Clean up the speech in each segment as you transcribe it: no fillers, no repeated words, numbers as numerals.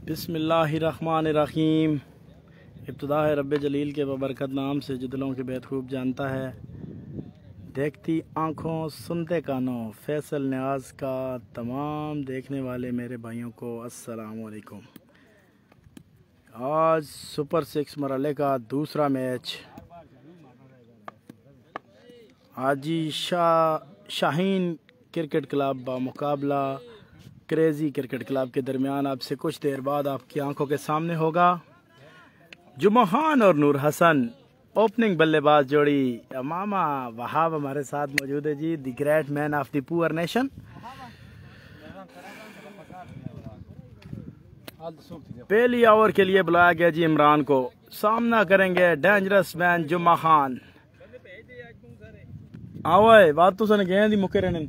बिस्मिल्लाहिर्रहमानिर्रहीम। इब्तिदा है रब्बे जलील के बबरकत नाम से जो दिलों के बेहद खूब जानता है। देखती आँखों सुनते कानों फैसल न्याज का तमाम देखने वाले मेरे भाइयों को अस्सलाम वालेकुम। आज सुपर 6 मरहले का दूसरा match Haji Shaheen cricket club मुकाबला क्रेज़ी क्रिकेट क्लब के दरमियान आपसे कुछ देर बाद आपकी आंखों के सामने होगा। जुम्मान और नूर हसन ओपनिंग बल्लेबाज जोड़ी। मामा वहाब हमारे साथ मौजूद है जी, the great man of the poor nation. पहली ओवर के लिए बुलाया गया जी इमरान को। सामना करेंगे डेंजरस मैन जुम्मा खान। आओ बात तो सुन गए दी मुके रहने।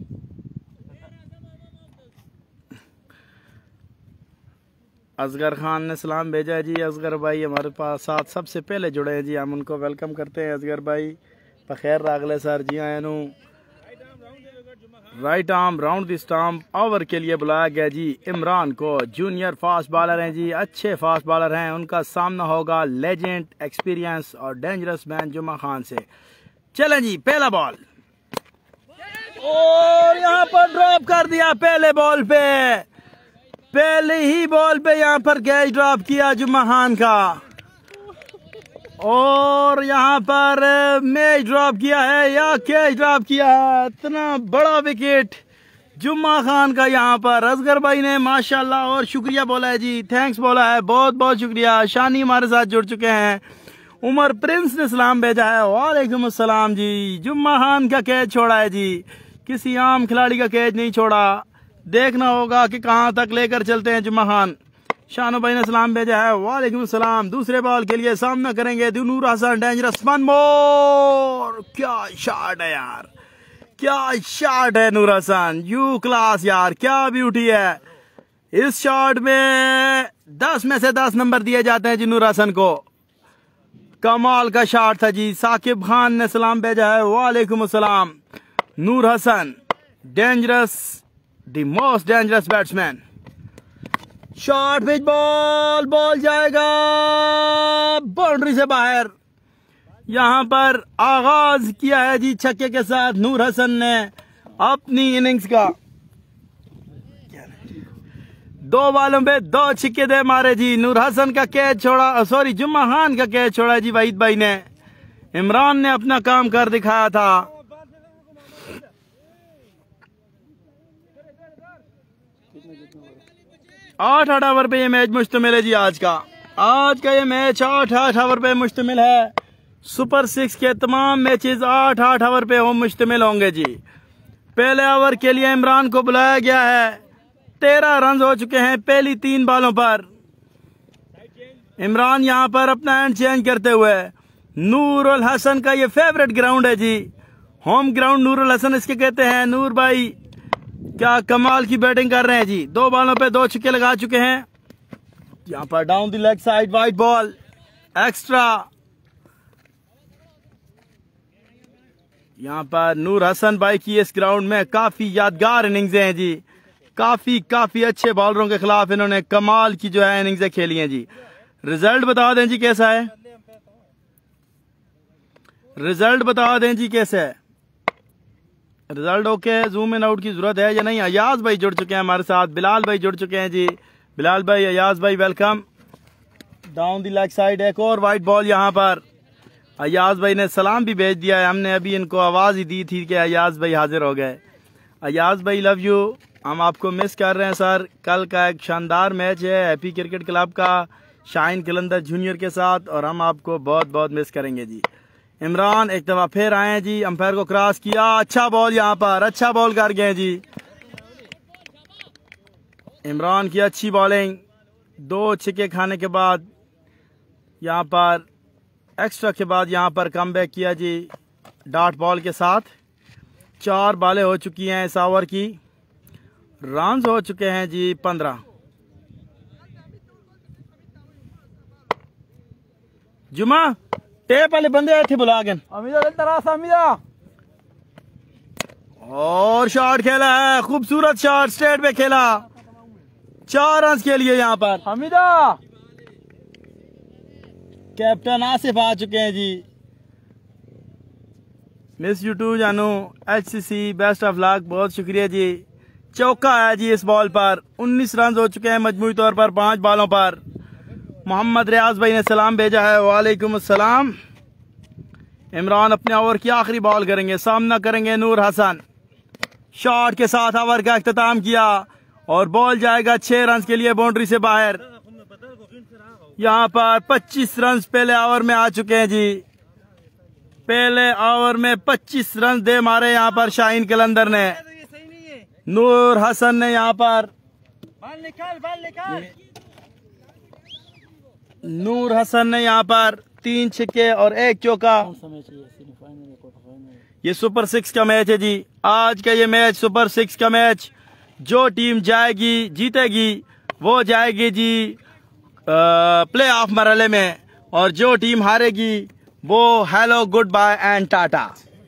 असगर खान ने सलाम भेजा है जी। असगर भाई हमारे पास साथ सबसे पहले जुड़े हैं जी, हम उनको वेलकम करते हैं। असगर भाई बखैर रागले सर जी आए नु। Right arm round the stump over के लिए बुलाया गया जी इमरान को। जूनियर फास्ट बॉलर हैं जी, अच्छे फास्ट बॉलर हैं। उनका सामना होगा लेजेंड एक्सपीरियंस और डेंजरस मैन जुम्मा खान से। चलें जी, पहला बॉल और यहाँ पर ड्रॉप कर दिया। पहले बॉल पे, पहले ही बॉल पे यहाँ पर कैच ड्रॉप किया जुम्मा खान का और यहाँ पर मैच ड्रॉप किया है या कैच ड्रॉप किया है। इतना बड़ा विकेट जुम्मा खान का यहाँ पर असगर भाई ने माशाल्लाह और शुक्रिया बोला है जी, थैंक्स बोला है, बहुत बहुत शुक्रिया। शानी हमारे साथ जुड़ चुके हैं। उमर प्रिंस ने सलाम भेजा है, वालेकुम अस्सलाम जी। जुम्मा खान का कैच छोड़ा है जी, किसी आम खिलाड़ी का कैच नहीं छोड़ा। देखना होगा कि कहां तक लेकर चलते हैं जुम्मा खान। शानो भाई ने सलाम भेजा है, वालेकुम सलाम। दूसरे बॉल के लिए सामना करेंगे Noor Hasan dangerous one more. क्या शॉट है यार, क्या शॉट है नूर हसन, यू क्लास यार, क्या ब्यूटी है। इस शॉट में 10 में से 10 नंबर दिए जाते हैं जी नूर हसन को। कमाल का शॉट था जी। साकिब खान ने सलाम भेजा है, वालेकुम सलाम। Noor Hasan dangerous, the most dangerous batsman. Short pitch ball, ball जाएगा बाउंड्री से बाहर। यहां पर आगाज किया है जी छक्के के साथ नूर हसन ने अपनी इनिंग्स का। 2 बॉलों पे 2 छक्के दे मारे जी। नूर हसन का कैच छोड़ा, सॉरी जुम्मा खान का कैच छोड़ा जी वहीद भाई ने। इमरान ने अपना काम कर दिखाया था। 8 ओवर पे ये मैच मुश्तमिल है जी। आज का ये मैच 8 ओवर पे मुश्तमिल है। सुपर 6 के तमाम मैचेस 8 ओवर पे मुश्तमिल होंगे जी। पहले ओवर के लिए इमरान को बुलाया गया है। 13 रन हो चुके हैं पहली 3 बॉलों पर। इमरान यहाँ पर अपना एंड चेंज करते हुए। नूरुल हसन का ये फेवरेट ग्राउंड है जी, होम ग्राउंड नूरुल हसन इसके कहते हैं। नूर भाई क्या कमाल की बैटिंग कर रहे हैं जी। 2 बॉलों पे 2 छक्के लगा चुके हैं। यहाँ पर down the leg side wide ball extra. यहाँ पर नूर हसन भाई की इस ग्राउंड में काफी यादगार इनिंग्स हैं जी। काफी अच्छे बॉलरों के खिलाफ इन्होंने कमाल की जो है इनिंग्स खेली हैं जी। रिजल्ट बता दें जी कैसा है, रिजल्ट बता दें जी कैसा है। Result okay, zoom in out की जरूरत है या नहीं। अयाज भाई जुड़ चुके हैं हमारे साथ, बिलाल भाई जुड़ चुके हैं जी। बिलाल भाई, अयाज भाई welcome. Down the leg side एक और वाइट बॉल। यहाँ पर अयाज भाई ने सलाम भी भेज दिया है। हमने अभी इनको आवाज ही दी थी कि अयाज भाई हाजिर हो गए। अयाज भाई लव यू, हम आपको मिस कर रहे हैं सर। कल का एक शानदार मैच है हैप्पी क्रिकेट क्लब का शाहीन कलंदर जूनियर के साथ और हम आपको बहुत बहुत मिस करेंगे जी। इमरान एक दफा फिर आए हैं जी, अंपायर को क्रॉस किया। अच्छा बॉल, यहाँ पर अच्छा बॉल कर गए जी। इमरान की अच्छी बॉलिंग। 2 छक्के खाने के बाद यहाँ पर एक्स्ट्रा के बाद यहाँ पर कमबैक किया जी डॉट बॉल के साथ। 4 बॉलें हो चुकी हैं इस ओवर की। रन हो चुके हैं जी 15। जुमा टेप वाले बंदे आए थे बुला गए। और शॉट खेला है, खूबसूरत शॉट स्ट्रेट पे खेला। 4 रन के लिए यहाँ पर हमीदा। कैप्टन आसिफ आ चुके हैं जी। मिस यू टू जानू, HCC बेस्ट ऑफ लक, बहुत शुक्रिया जी। चौका है जी इस बॉल पर। 19 रन हो चुके हैं मजमूई तौर पर 5 बॉलों पर। मोहम्मद रियाज भाई ने सलाम भेजा है, वालेकुम अस्सलाम। इमरान अपने ओवर की आखिरी बॉल करेंगे, सामना करेंगे नूर हसन। शॉट के साथ ओवर का अख्ताम किया और बॉल जाएगा 6 रन के लिए बाउंड्री से बाहर। यहाँ पर 25 रन पहले ओवर में आ चुके हैं जी। पहले ओवर में 25 रन दे मारे यहाँ पर शाहीन कलंदर ने। नूर हसन ने यहाँ पर नूर हसन ने यहाँ पर 3 छक्के और 1 चौका। ये सुपर 6 का मैच है जी। आज का ये मैच सुपर 6 का मैच। जो टीम जाएगी जीतेगी वो जाएगी जी प्ले ऑफ मरहले में, और जो टीम हारेगी वो hello good bye and tata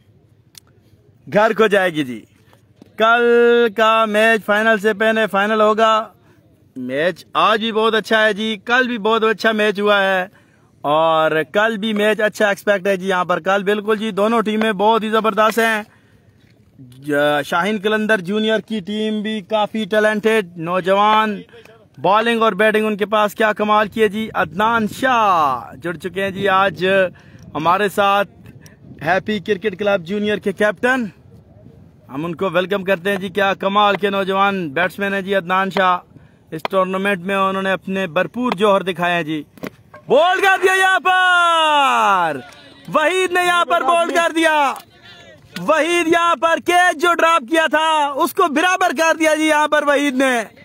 घर को जाएगी जी। कल का मैच फाइनल से पहले फाइनल होगा। मैच आज भी बहुत अच्छा है जी, कल भी बहुत अच्छा मैच हुआ है और कल भी मैच अच्छा एक्सपेक्ट है जी। यहाँ पर कल बिल्कुल जी दोनों टीमें बहुत ही जबरदस्त हैं। शाहीन कलंदर जूनियर की टीम भी काफी टैलेंटेड, नौजवान, बॉलिंग और बैटिंग उनके पास क्या कमाल किए जी। अदनान शाह जुड़ चुके हैं जी आज हमारे साथ। हैप्पी क्रिकेट क्लब जूनियर के कैप्टन, हम उनको वेलकम करते हैं जी। क्या कमाल के नौजवान बैट्समैन है जी अदनान शाह। इस टूर्नामेंट में उन्होंने अपने भरपूर जौहर दिखाए हैं जी। बोल्ड कर दिया यहाँ पर वहीद ने, यहाँ पर बोल्ड कर दिया वहीद। यहाँ पर कैच जो ड्रॉप किया था उसको बराबर कर दिया जी। यहाँ पर वहीद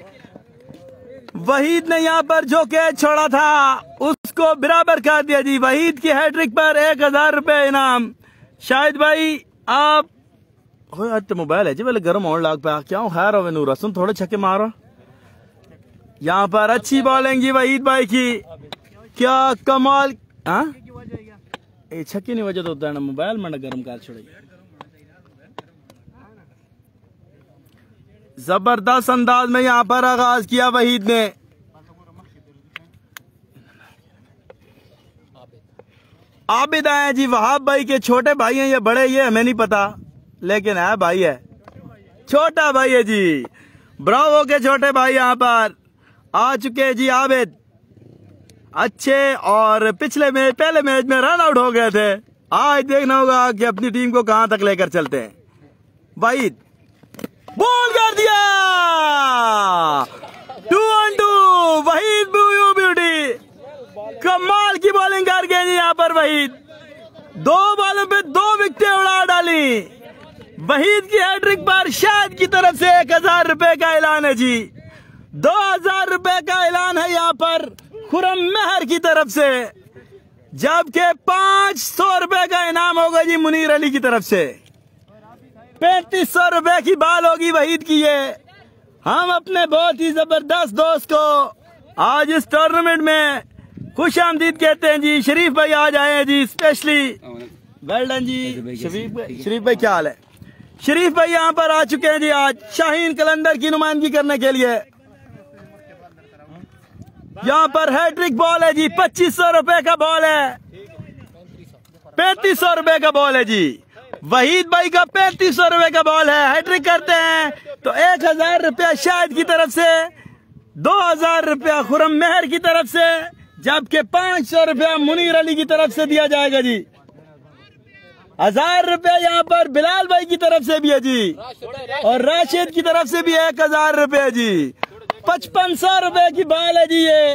ने यहाँ पर जो कैच छोड़ा था उसको बराबर कर दिया जी। वहीद की हैट्रिक पर 1000 रुपए इनाम। शाहिद भाई आप तो मोबाइल है जी पहले गर्म होने लग पाया क्या खैर हो नूर हसन, थोड़े छक्के मारो। यहाँ पर अच्छी बॉलिंग जी वहीद भाई की, क्या कमाल। हाँ छक्के नहीं वजह तो होता है ना, मोबाइल में गर्म कर छोड़े। जबरदस्त अंदाज में यहाँ पर आगाज किया वहीद ने। आबिद आए जी, वहाब भाई के छोटे भाई हैं या बड़े ये हमें नहीं पता, लेकिन है भाई है, छोटा भाई है जी। ब्रावो के छोटे भाई यहाँ पर आ चुके जी। आबिद अच्छे और पिछले मैच पहले मैच में रन आउट हो गए थे। आज देखना होगा कि अपनी टीम को कहां तक लेकर चलते हैं। वहीद बॉल कर दिया 2 on 2। वहीद ब्यूटी कमाल की बॉलिंग कर गए जी यहाँ पर वहीद। 2 बॉलों पे 2 विकेटें उड़ा डाली। वहीद की हैट्रिक पर शाहिद की तरफ से 1000 रुपए का ऐलान है जी। 2000 रुपए का ऐलान है यहाँ पर खुरम मेहर की तरफ से, जबकि 500 रुपए का इनाम होगा जी मुनीर अली की तरफ से। 3500 रुपए की बाल होगी वहीद की। ये हम अपने बहुत ही जबरदस्त दोस्त को आज इस टूर्नामेंट में खुश आमदीद कहते हैं जी। शरीफ भाई आज आए हैं जी स्पेशली, वेल डन जी। शरीफ भाई क्या हाल है? शरीफ भाई यहाँ पर आ चुके हैं जी आज शाहीन कलंदर की नुमाइंदगी करने के लिए। यहाँ पर हैट्रिक बॉल है जी, 2500 रुपए का बॉल है, 3500 रुपए का बॉल है जी। वहीद भाई का 3500 रुपए का बॉल है। हैट्रिक करते हैं तो 1000 रुपया शाहिद की तरफ से, 2000 रुपया खुरम मेहर की तरफ से, जबकि 500 रुपया मुनीर अली की तरफ से दिया जाएगा जी। 1000 रुपया यहाँ पर बिलाल भाई की तरफ से भी है जी, और राशिद की तरफ से भी 1000 रुपया जी। 5500 रुपए की बॉल है जी। ये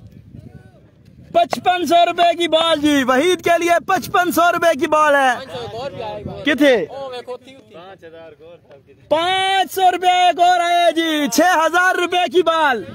5500 रुपए की बॉल जी वहीद के लिए। 5500 रुपए की बॉल है। किथे 500 रुपया एक और आया जी। 6000 रुपए की बॉल,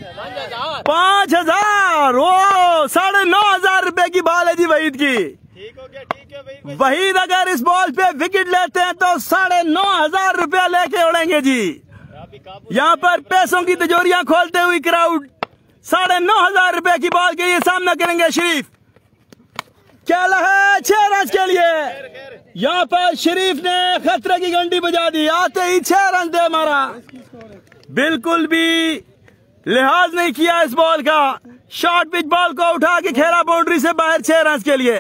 5000 वो 9500 रुपए की बॉल है जी वहीद की। ठीक हो गया, ठीक है। वहीद अगर इस बॉल पे विकेट लेते हैं तो 9500 रुपया लेके उड़ेंगे जी। यहाँ पर पैसों की तिजोरियां खोलते हुए क्राउड 9500 रुपए की बॉल के लिए सामना करेंगे शरीफ। क्या है 6 रन के लिए। यहाँ पर शरीफ ने खतरे की घंटी बजा दी, आते ही 6 रन दे मारा। बिल्कुल भी लिहाज नहीं किया इस बॉल का। शॉर्ट पिच बॉल को उठा के खेला बाउंड्री से बाहर 6 रन के लिए।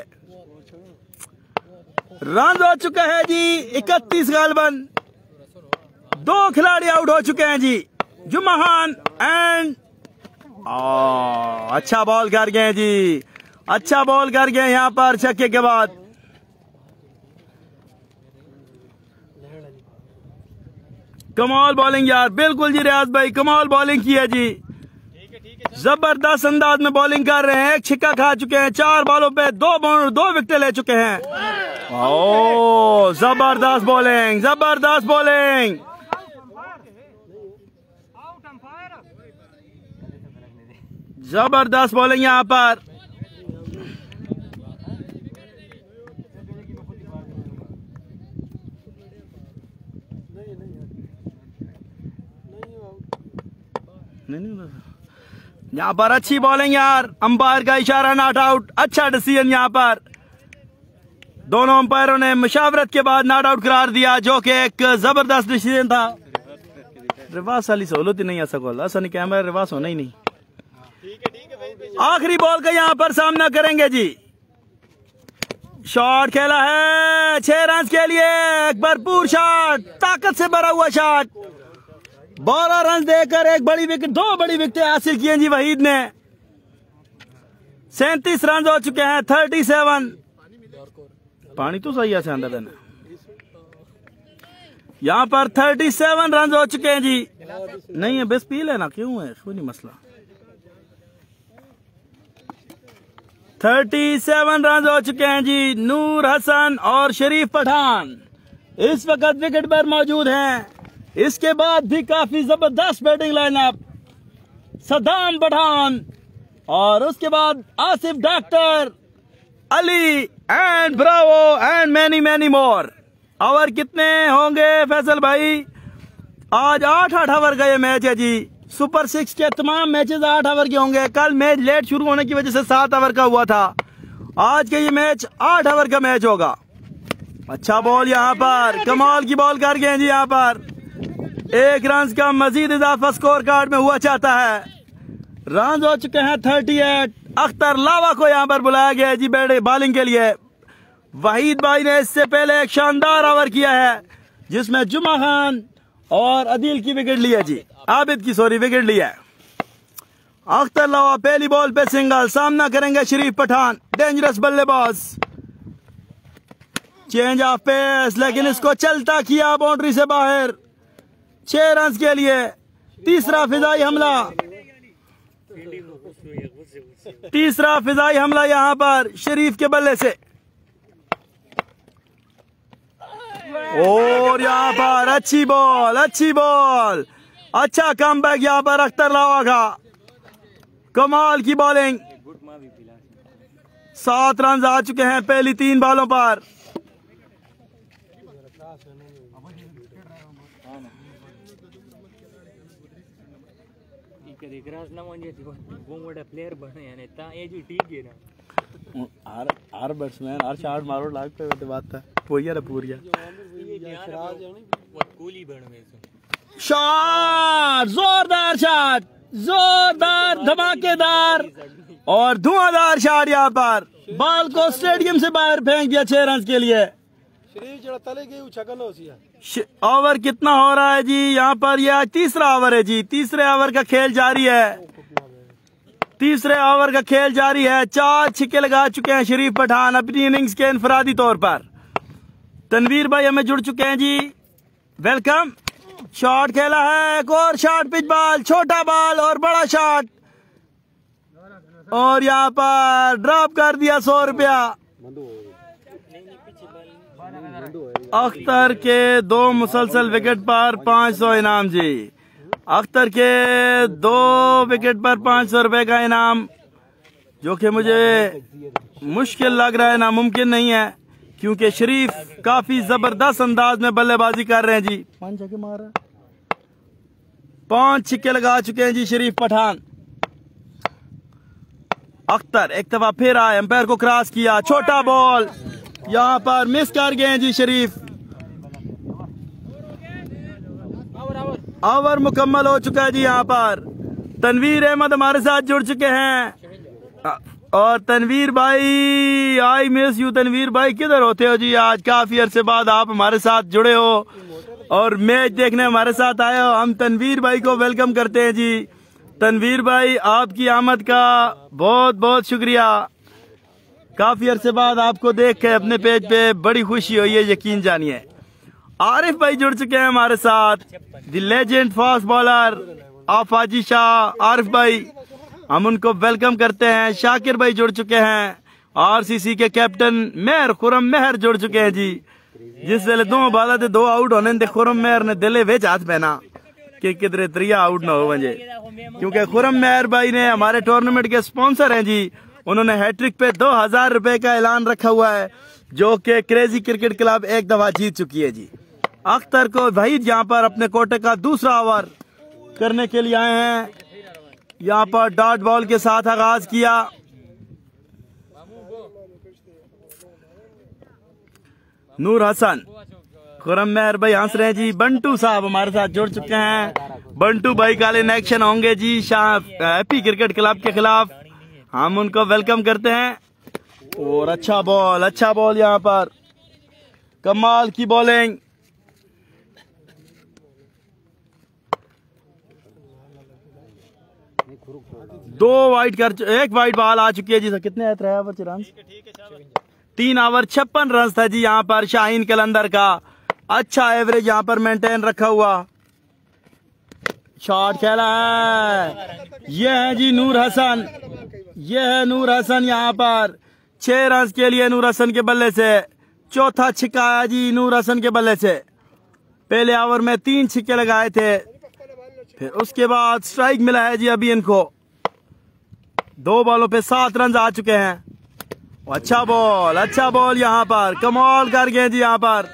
रन हो चुका है जी 31 गालबन। 2 खिलाड़ी आउट हो चुके हैं जी, जुम्मा खान एंड अच्छा बॉल कर गए जी, अच्छा बॉल कर गए यहाँ पर छक्के के बाद। कमाल बॉलिंग यार, बिल्कुल जी रियाज भाई कमाल बॉलिंग की है जी। जबरदस्त अंदाज में बॉलिंग कर रहे हैं। 1 छक्का खा चुके हैं, 4 बॉलों पे 2 विकेट ले चुके हैं। ओ जबरदस्त बॉलिंग, जबरदस्त बॉलिंग। जबरदस्त बॉलिंग यहाँ पर। यहाँ पर अच्छी बॉलिंग यार, अंपायर का इशारा नॉट आउट। अच्छा डिसीजन यहाँ पर, दोनों अंपायरों ने मुशावरत के बाद नॉट आउट करार दिया, जो कि एक जबरदस्त डिसीजन था। रिवास वाली सहूलत ही नहीं आ सको, असनी कैमरा रिवास होना ही नहीं। आखिरी बॉल का यहाँ पर सामना करेंगे जी। शॉट खेला है 6 रन के लिए, एक भरपूर शॉट, ताकत से भरा हुआ शॉट। 12 रन देकर 1 बड़ी विकेट, 2 बड़ी विकेटें हासिल की हैं जी वहीद ने। 37 रन हो चुके हैं। 37 पानी तो सही है अंदर देना। यहाँ पर 37 रन हो चुके हैं जी। नहीं है बस पी लेना, क्यों है कोई नहीं मसला। 37 रन हो चुके हैं जी। नूर हसन और शरीफ पठान इस वक्त विकेट पर मौजूद हैं। इसके बाद भी काफी जबरदस्त बैटिंग लाइनअप, सदाम पठान और उसके बाद Asif doctor, Ali and Bravo and many many more. Over कितने होंगे फैसल भाई? आज 8 ओवर का ये मैच है जी। सुपर 6 के तमाम मैचेस 8 ओवर के होंगे। कल मैच लेट शुरू होने की वजह से 7 ओवर का हुआ था। आज का ये मैच 8 ओवर का मैच होगा। अच्छा बॉल यहाँ पर, कमाल की बॉल कर गए जी। यहाँ पर 1 रन का मजीद इजाफा स्कोर कार्ड में हुआ चाहता है। रन हो चुके हैं 38। अख्तर लावा को यहाँ पर बुलाया गया है जी बॉलिंग के लिए। वहीद भाई ने इससे पहले एक शानदार ओवर किया है जिसमें जुम्मा खान और अदील की विकेट ली है जी, आबिद की सॉरी विकेट ली है। अख्तर लावा पहली बॉल पे सिंगल, सामना करेंगे शरीफ पठान, डेंजरस बल्लेबाज। चेंज ऑफ पेस, लेकिन इसको चलता किया बाउंड्री से बाहर 6 रन के लिए। तीसरा फिजाई हमला, तीसरा फिजाई हमला यहाँ पर शरीफ के बल्ले से। और यहाँ पर अच्छी बॉल, अच्छी बॉल, अच्छा कमबैक यहाँ पर अख्तर लावा का। कमाल की बॉलिंग। 7 रन आ चुके हैं पहली 3 बॉलों पर। प्लेयर बने ठीक है ना। हर बैट्समैन हर शॉट मारो लाग पे बात है पोइया रे पूरिया। शॉट, जोरदार शॉट, जोरदार धमाकेदार और धुआंधार शॉट। यहाँ पर बॉल को स्टेडियम से बाहर फेंक दिया 6 रन के लिए। ओवर कितना हो रहा है जी? यहाँ पर यह तीसरा ओवर है जी। तीसरे ओवर का खेल जारी है। तीसरे ओवर का खेल जारी है। 4 छक्के लगा चुके हैं शरीफ पठान अपनी इनिंग्स के इनफरादी तौर पर। तनवीर भाई हमें जुड़ चुके हैं जी, वेलकम। शॉट खेला है, एक और शॉट पिच बॉल, छोटा बॉल और बड़ा शॉट, और यहाँ पर ड्रॉप कर दिया 100 रुपया। अख्तर के 2 मुसलसल विकेट पर 500 इनाम जी। अख्तर के 2 विकेट पर 500 रुपए का इनाम, जो कि मुझे मुश्किल लग रहा है, नामुमकिन नहीं है, क्योंकि शरीफ काफी जबरदस्त अंदाज में बल्लेबाजी कर रहे हैं जी। 5 छक्के मार रहे हैं, 5 छक्के लगा चुके हैं जी शरीफ पठान। अख्तर एक दफा फिर आए, अंपायर को क्रॉस किया, छोटा बॉल यहाँ पर मिस कर गए हैं जी शरीफ। ओवर मुकम्मल हो चुका है जी। यहाँ पर तनवीर अहमद हमारे साथ जुड़ चुके हैं। और तनवीर भाई, आई मिस यू। तनवीर भाई किधर होते हो जी? आज काफी अरसे बाद आप हमारे साथ जुड़े हो और मैच देखने हमारे साथ आए हो। हम तनवीर भाई को वेलकम करते हैं जी। तनवीर भाई, आपकी आमद का बहुत बहुत शुक्रिया। काफी अरसे बाद आपको देख के अपने पेज पे बड़ी खुशी हुई है, यकीन जानिए। आरिफ भाई जुड़ चुके हैं हमारे साथ, द लेजेंड फास्ट बॉलर आफाजी शाह। आरिफ भाई, हम उनको वेलकम करते हैं। शाकिर भाई जुड़ चुके हैं। आरसीसी के कैप्टन मेहर खुरम मेहर जुड़ चुके हैं जी। जिस वेले 2 बाला थे 2 आउट होने दे, खुरम मेहर ने दिले विच हाथ पहना कि किधरे 3 आउट ना हो वजे, क्योंकि खुरम मेहर भाई ने हमारे टूर्नामेंट के स्पॉन्सर हैं जी। उन्होंने हैट्रिक पे 2000 रुपए का ऐलान रखा हुआ है, जो कि क्रेजी क्रिकेट क्लब एक दफा जीत चुकी है जी। अख्तर को भाई यहाँ पर अपने कोटे का दूसरा ओवर करने के लिए आए हैं। यहाँ पर डॉट बॉल के साथ आगाज किया। नूर हसन, खुरम मेहर भाई हंस रहे हैं जी। बंटू साहब हमारे साथ जुड़ चुके हैं। बंटू भाई काल इन एक्शन होंगे जी हैप्पी क्रिकेट क्लब के खिलाफ। हम उनको वेलकम करते हैं। और अच्छा बॉल यहाँ पर, कमाल की बॉलिंग। एक वाइड बॉल आ चुकी है जी। कितने आए? 3 ओवर 3 ओवर 56 रन था जी यहाँ पर शाहीन कलंदर का। अच्छा एवरेज यहाँ पर मेंटेन रखा हुआ। शॉट खेला है, ये है जी नूर हसन। ये है नूर हसन यहाँ पर 6 रन के लिए नूर हसन के बल्ले से। चौथा छिक्का आया जी नूर हसन के बल्ले से। पहले ओवर में 3 छिक्के लगाए थे, फिर उसके बाद स्ट्राइक मिला है जी अभी इनको। 2 बॉलों पे 7 रन आ चुके हैं। अच्छा बॉल यहाँ पर, कमाल कर गए जी यहाँ पर।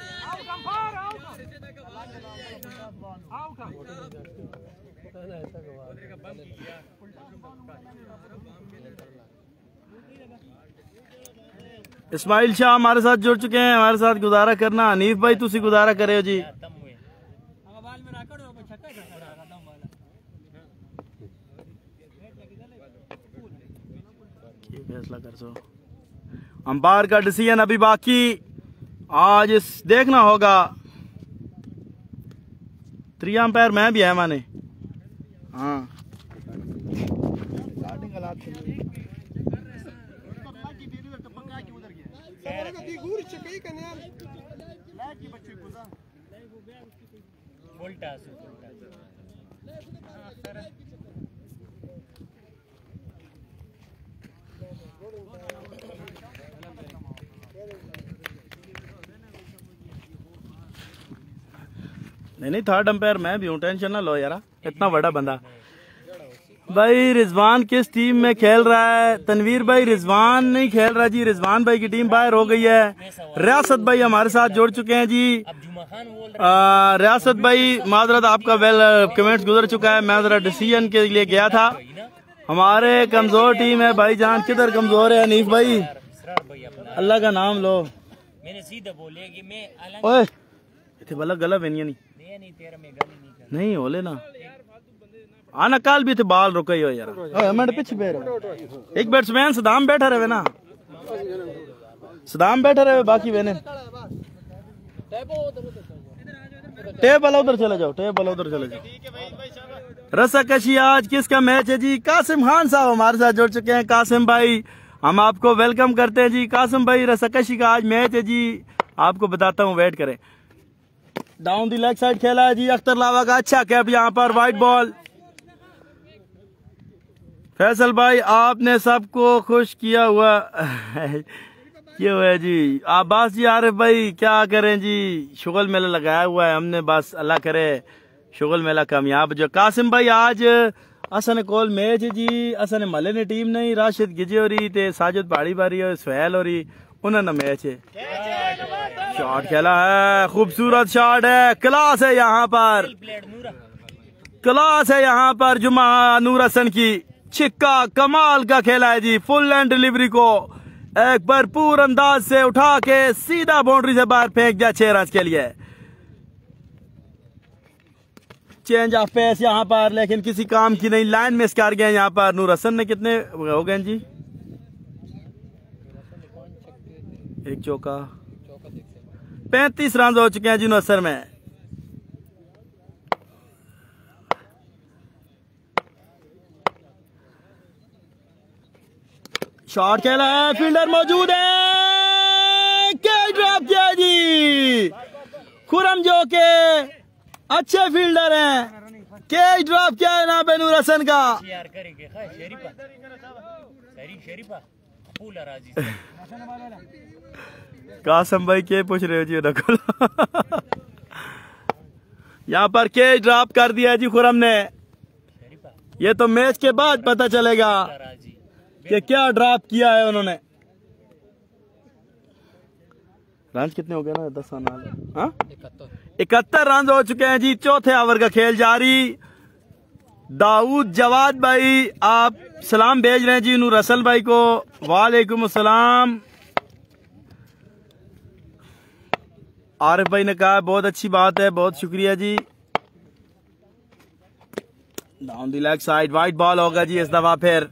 इस्माइल शाह हमारे साथ जुड़ चुके हैं। हमारे साथ गुजारा करना। हनीफ भाई तुसी गुजारा करे हो जी। फैसला कर सो। अंपायर का डिसीजन अभी बाकी, आज इस देखना होगा। 3 अंपायर मैं भी है माने। हाँ, नहीं 3rd अंपायर मैं भी हूँ, टेंशन ना लो यार, इतना बड़ा बंदा। भाई रिजवान किस टीम में खेल रहा है? तनवीर भाई रिजवान नहीं खेल रहा जी, रिजवान भाई की टीम बाहर हो गई है। रियासत भाई हमारे साथ जुड़ चुके हैं जी। रियासत भाई माजरत, आपका कमेंट्स गुजर चुका है, मैं जरा डिसीजन के लिए गया था। हमारे कमजोर टीम है भाईजान। किधर कमजोर है हनीफ भाई? अल्लाह का नाम लो। मैंने सीधा बोले कि मैं ओए इतने वाला गला बनिया नहीं हो लेना आना काल भी थे बाल रुके हो यार। मैं पीछे एक बैट्समैन सदाम बैठा रहे ना, सदाम बैठा रहे, बाकी बहने टेप वाला उधर चले जाओ, टेप वाला उधर चले जाओ। रस्साकशी आज किसका मैच है जी? कासिम खान साहब हमारे साथ जुड़ चुके हैं। कासिम भाई हम आपको वेलकम करते हैं जी। कासिम भाई रस्साकशी का आज मैच है जी, आपको बताता हूँ, वेट करें। डाउन दी लेग साइड खेला है जी अख्तर लावा का। अच्छा कैप यहाँ पर, वाइट बॉल। फैसल भाई आपने सबको खुश किया हुआ क्यों है जी? आबास जी आरिफ भाई क्या करें जी, शुगल मेला लगाया हुआ है हमने, बस अल्लाह करे शुगल मेला कामयाब जो। कासिम भाई आज असन कोल मैच है जी, असन मले ने टीम नहीं, राशिद गिजे हो रही थे, साजिद पहाड़ी बारी और सुहेल हो रही, उन्होंने मैच है। शॉट खेला है, खूबसूरत शॉट है, क्लास है यहाँ पर, क्लास है यहाँ पर जुमा नूर हसन की। छिक्का कमाल का खेला है जी, फुल एंड डिलीवरी को एक भरपूर अंदाज से उठा के सीधा बाउंड्री से बाहर फेंक दिया 6 रन के लिए। चेंज ऑफ पेस यहाँ पर, लेकिन किसी काम की नहीं, लाइन मिस कर गए यहाँ पर। नूर हसन ने कितने हो गए जी? एक चौका, 35 रन हो चुके हैं जी नूर में। शॉट खेला है, फील्डर मौजूद है, कैच ड्रॉप किया जी। खुरम जो के अच्छे फील्डर हैं, कैच ड्रॉप किया है ना नूर हसन का। कासम भाई के पूछ रहे हो जी? यहाँ पर कैच ड्रॉप कर दिया जी खुरम ने। ये तो मैच के बाद पता चलेगा कि क्या ड्रॉप किया है उन्होंने। रन कितने हो गए ना? 10 रन। हाँ, 71 रन हो चुके हैं जी। चौथे ओवर का खेल जारी। दाऊद जवाद भाई आप सलाम भेज रहे हैं जी नूर हसन भाई को। वालेकुम अस्सलाम। आरिफ भाई ने कहा बहुत अच्छी बात है, बहुत शुक्रिया जी। Down the leg side, wide ball होगा जी इस दफा फिर।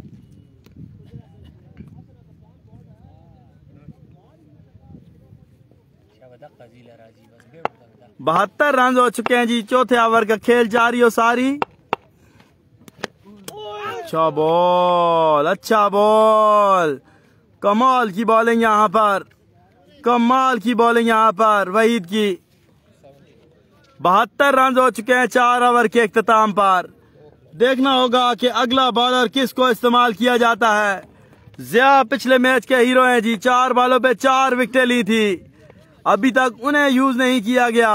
बहत्तर रन हो चुके हैं जी। चौथे ओवर का खेल जारी हो सारी। अच्छा बॉल, अच्छा बॉल, कमाल की बॉलिंग यहाँ पर, कमाल की बॉलिंग यहाँ पर वहीद की। 72 रन हो चुके हैं 4 ओवर के इख्तिताम पर। देखना होगा कि अगला बॉलर किसको इस्तेमाल किया जाता है। जिया पिछले मैच के हीरो हैं जी। 4 बॉलों पे 4 विकेटें ली थी, अभी तक उन्हें यूज नहीं किया गया।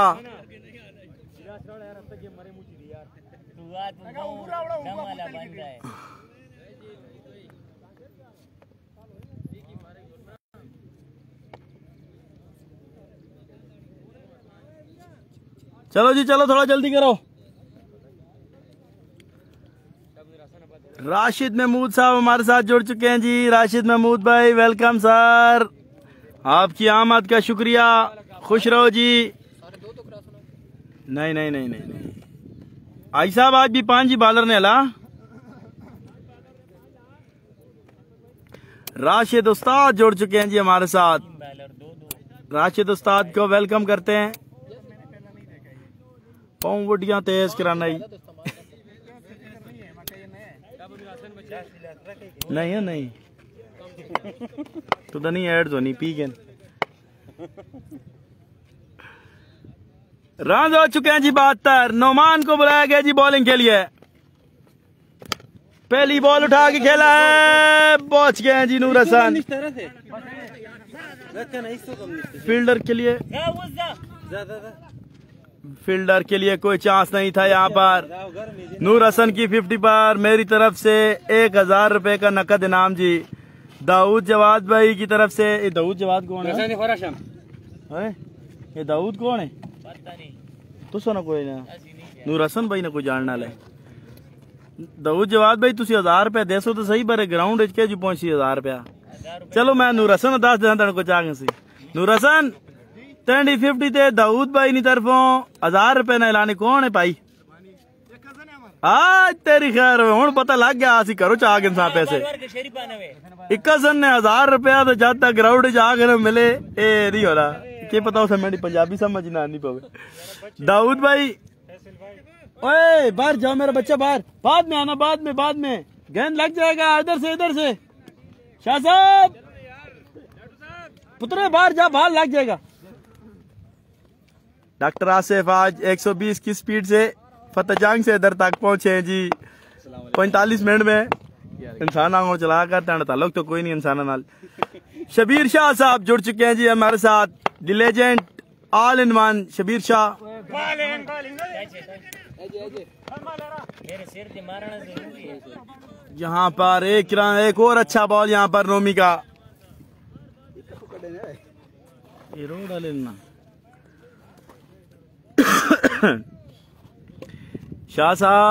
चलो जी चलो, थोड़ा जल्दी करो। राशिद महमूद साहब हमारे साथ जुड़ चुके हैं जी। राशिद महमूद भाई वेलकम सर, आपकी आमद का शुक्रिया। खुश रहो जी। नहीं नहीं नहीं नहीं, नहीं। आई साहब आज भी 5 ही बॉलर ने हला। राशिद उस्ताद जुड़ चुके हैं जी हमारे साथ। राशिद उस्ताद को वेलकम करते हैं। पाँव तेज कराना ही नहीं है, नहीं तो नहीं एड तो नहीं पी गए। रन हो चुके हैं जी 72। नोमान को बुलाया गया जी बॉलिंग के लिए। पहली बॉल उठा के खेला है, पहुंच गए हैं जी नूर हसन। फील्डर के लिए, फील्डर के लिए कोई चांस नहीं था यहाँ पर। नूर हसन की 50 पर मेरी तरफ से 1000 रुपए का नकद इनाम जी। दाऊद जवाद भाई की तरफ से। ये दाऊद जवाद कौन है? ये दाऊद कौन है? तो सुना कोई ना, नूर हसन भाई ने कोई जानना ले। दाऊद जवाद भाई तुसी 1000 रुपया देसो तो सही, बारे ग्राउंड के जी पहुंची 1000 रुपया। चलो मैं नूर हसन 10 देना को चाह सी। नूर हसन 50 ते दाऊद भाई नी तरफों 1000 रुपए ना ऐलानी कौन है भाई? आज तेरी खैर हूं पता लग गया। असी करो चाह के इंसान पैसे। इक्कसन ने 1000 रुपया तो जब तक ग्राउंड जाकर मिले ए नहीं हो रहा। क्या पता उसे मेरी पंजाबी समझना नहीं पवे। दाऊद भाई ओए बाहर जाओ मेरा बच्चा, बाहर बाद में आना, बाद में गेंद लग जाएगा। इधर से शाह साहब पुत्र बाहर जा, बाहर लग जाएगा। डॉक्टर आसिफ आज 120 की स्पीड से फतेहजंग से इधर तक पहुंचे हैं जी 45 मिनट में। इंसान आंगों चला कर ताल्लुक तो कोई नहीं इंसान नाल। शबीर शाह साहब जुड़ चुके हैं जी हमारे साथ। The legend all in one Shabbir Shah. यहाँ पर एक और अच्छा बॉल यहाँ पर नोमी का। शाह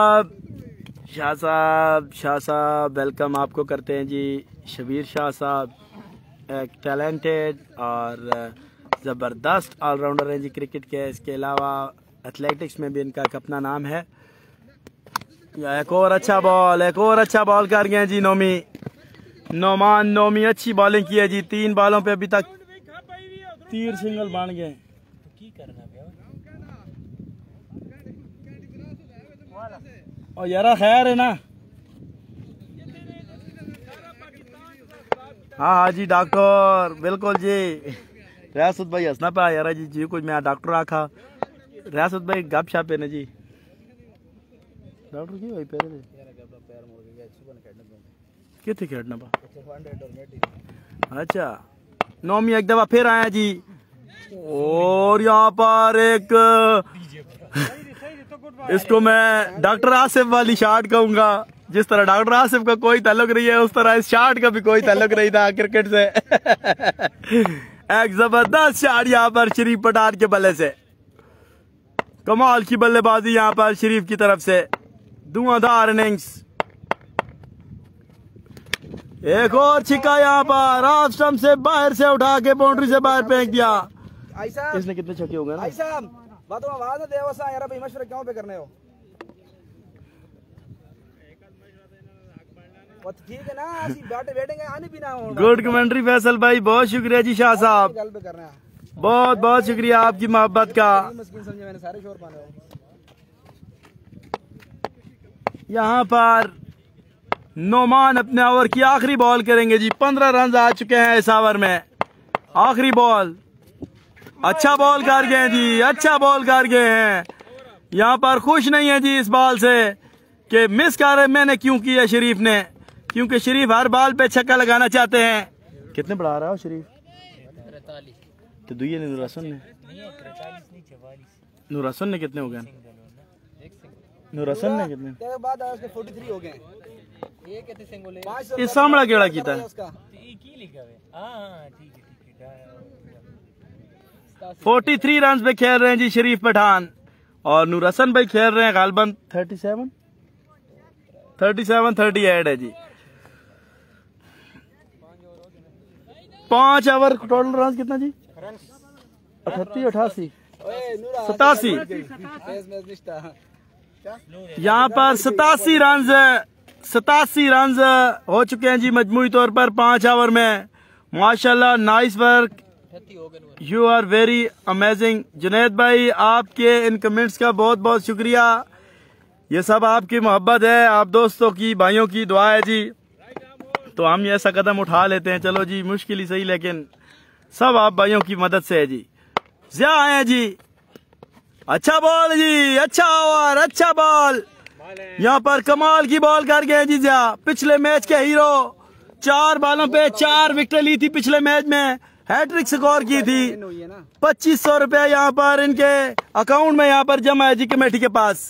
साहब वेलकम आपको करते हैं जी। शबीर शाह साहब एक टैलेंटेड और ज़बरदस्त ऑलराउंडर हैं जी क्रिकेट के। इसके अलावा एथलेटिक्स में भी इनका एक अपना नाम है। एक और अच्छा बॉल कर गए जी नोमान नोमी अच्छी बॉलिंग की है जी। 3 बॉलों पे अभी तक 3 सिंगल बन गए। और यारा खैर है ना। हाँ जी डॉक्टर बिल्कुल जी। रियासत भाई हंसना पा यार जी कुछ मैं डॉक्टर आखा रियासत भाई गप शप है ना जी। डॉक्टर की भाई पैर कितने खेलना पा। अच्छा नौमी एक दफा फिर आया जी। और यहाँ पर एक इसको मैं डॉक्टर आसिफ वाली शॉट कहूंगा। जिस तरह डॉक्टर आसिफ का कोई ताल्लुक नहीं है उस तरह इस शॉट का भी कोई ताल्लुक नहीं था क्रिकेट से। एक जबरदस्त शॉट यहाँ पर शरीफ पठान के बल्ले से। कमाल की बल्लेबाजी यहाँ पर शरीफ की तरफ से। धुआंधार इनिंग्स। एक और छिक्का यहाँ पर ऑफ स्टंप से बाहर से उठा के बाउंड्री से बाहर फेंक दिया। इसने कितने छक्के हो गए ना। मशवरा क्यों पे करने हो ठीक है ना। गुड कमेंट्री फैसल भाई बहुत शुक्रिया जी। शाह साहब बहुत बहुत शुक्रिया आपकी मोहब्बत का। यहाँ पर नोमान अपने ओवर की आखिरी बॉल करेंगे जी। 15 रन आ चुके हैं इस ओवर में। आखिरी बॉल अच्छा बॉल कर गए जी। अच्छा बॉल कर गए हैं। यहाँ पर खुश नहीं है जी इस बॉल से कि मिस कर मैंने क्यों किया शरीफ ने। क्योंकि शरीफ हर बॉल पे छक्का लगाना चाहते हैं। कितने बढ़ा रहा हो शरीफ तो दुइये ने नूरहसन ने कितने हो गए। नूरहसन ने कितने 43 हो गए। इस सामड़ा केड़ा कीता 43 रन पे खेल रहे हैं जी शरीफ पठान। और नूरहसन भाई खेल रहे हैं गालबन 37-38 है जी। 5 ओवर टोटल रन कितना जी 38 88 87। यहाँ पर 87 रन हो चुके हैं जी मजमूई तौर पर 5 ओवर में। माशाल्लाह nice work. You are very amazing. Junaid भाई आपके इन कमेंट्स का बहुत बहुत शुक्रिया। ये सब आपकी मोहब्बत है आप दोस्तों की भाइयों की दुआ है जी। तो हम ऐसा कदम उठा लेते हैं। चलो जी मुश्किल ही सही लेकिन सब आप भाइयों की मदद से है जी। जिया है जी। अच्छा बॉल जी। अच्छा ओवर अच्छा बॉल। यहाँ पर कमाल की बॉल कर गए जी जिया। पिछले मैच के हीरो। 4 बॉलों पे 4 विकेट ली थी पिछले मैच में। हैट्रिक स्कोर की थी। 2500 रुपया यहाँ पर इनके अकाउंट में यहाँ पर जमा है जी कमेटी के पास।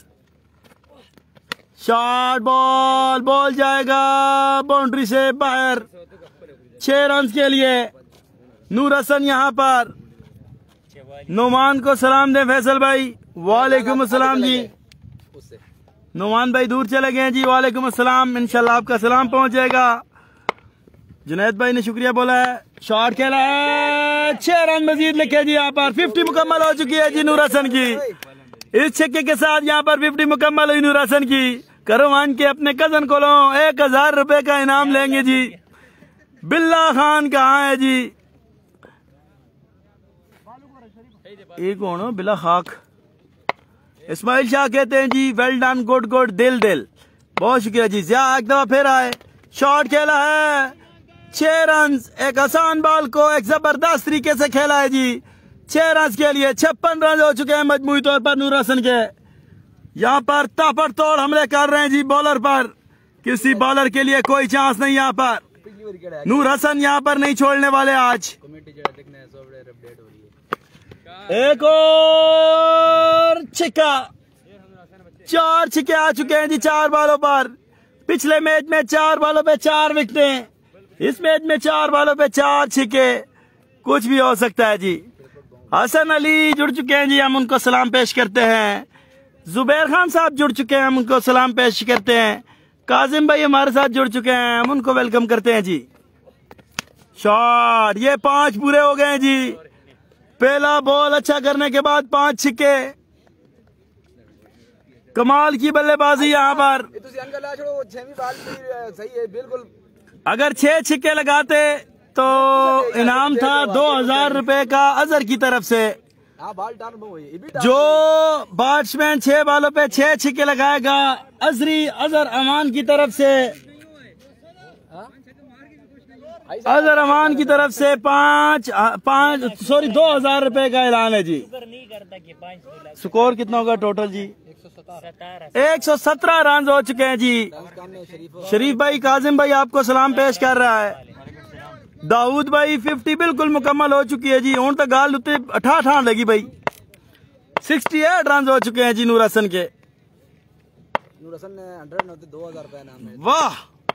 शॉर्ट बॉल जाएगा बाउंड्री से बाहर 6 रन के लिए। नूरहसन यहाँ पर नोमान को सलाम दें फैसल भाई। वालेकुम अस्सलाम जी। नोमान भाई दूर चले गए जी। वालेकुम अस्सलाम। इंशाल्लाह आपका सलाम पहुंच जाएगा। जुनैद भाई ने शुक्रिया बोला है। शॉट खेला है 6 रन मजीद लिखे जी। यहाँ पर 50 मुकम्मल हो चुकी है जी नूरहसन की। इस छक्के के साथ यहाँ पर 50 मुकम्मल हुई नूरहसन की। करवान के अपने कजन को लो 1000 रुपए का इनाम लेंगे जी। बिल्ला खान कहाँ है जी। एक कौन हो बिल्ला खाक। इस्माइल शाह कहते हैं जी वेल डन गुड गुड दिल दिल। बहुत शुक्रिया जी। जिया एक दफा फिर आए। शॉट खेला है 6 रन। एक आसान बॉल को एक जबरदस्त तरीके से खेला है जी। 6 रन के लिए 56 रन हो चुके हैं मजमूई तौर पर नूरहसन के। यहाँ पर ताबड़तोड़ हमले कर रहे हैं जी बॉलर पर। किसी बॉलर के लिए कोई चांस नहीं। यहाँ पर नूरहसन यहाँ पर नहीं छोड़ने वाले आज। एक और छिक्का। 4 छिक्के आ चुके हैं जी 4 बॉलों पर। पिछले मैच में 4 बॉलों पे 4 विकेटें। इस मैच में 4 बॉलों पे 4 छिक्के। कुछ भी हो सकता है जी। हसन अली जुड़ चुके हैं जी। हम उनको सलाम पेश करते हैं। जुबैर खान साहब जुड़ चुके हैं। हम उनको सलाम पेश करते हैं। काजिम भाई हमारे साथ जुड़ चुके हैं। हम उनको वेलकम करते हैं जी। शॉट ये 5 पूरे हो गए हैं जी। पहला बॉल अच्छा करने के बाद 5 छिक्के। कमाल की बल्लेबाजी यहाँ पर। सही है बिल्कुल। अगर 6 छिक्के लगाते तो इनाम था 2000 रुपए का अजहर की तरफ से। जो बैट्समैन 6 बालों पे 6 छिक्के लगाएगा अजहर अमान की तरफ से, अजहर अमान की तरफ से 2000 रुपए का ऐलान है जी। स्कोर कितना होगा टोटल जी? 117 रन हो चुके हैं जी। शरीफ भाई, काजिम भाई आपको सलाम पेश कर रहा है। दाऊद भाई 50 बिल्कुल मुकम्मल हो चुकी है जी। हूं तक गाल उत्ते 88 लगी भाई। 68 रन हो चुके हैं जी नूर हसन के। नूर हसन ने 2000 रुपए नाम है। वाह,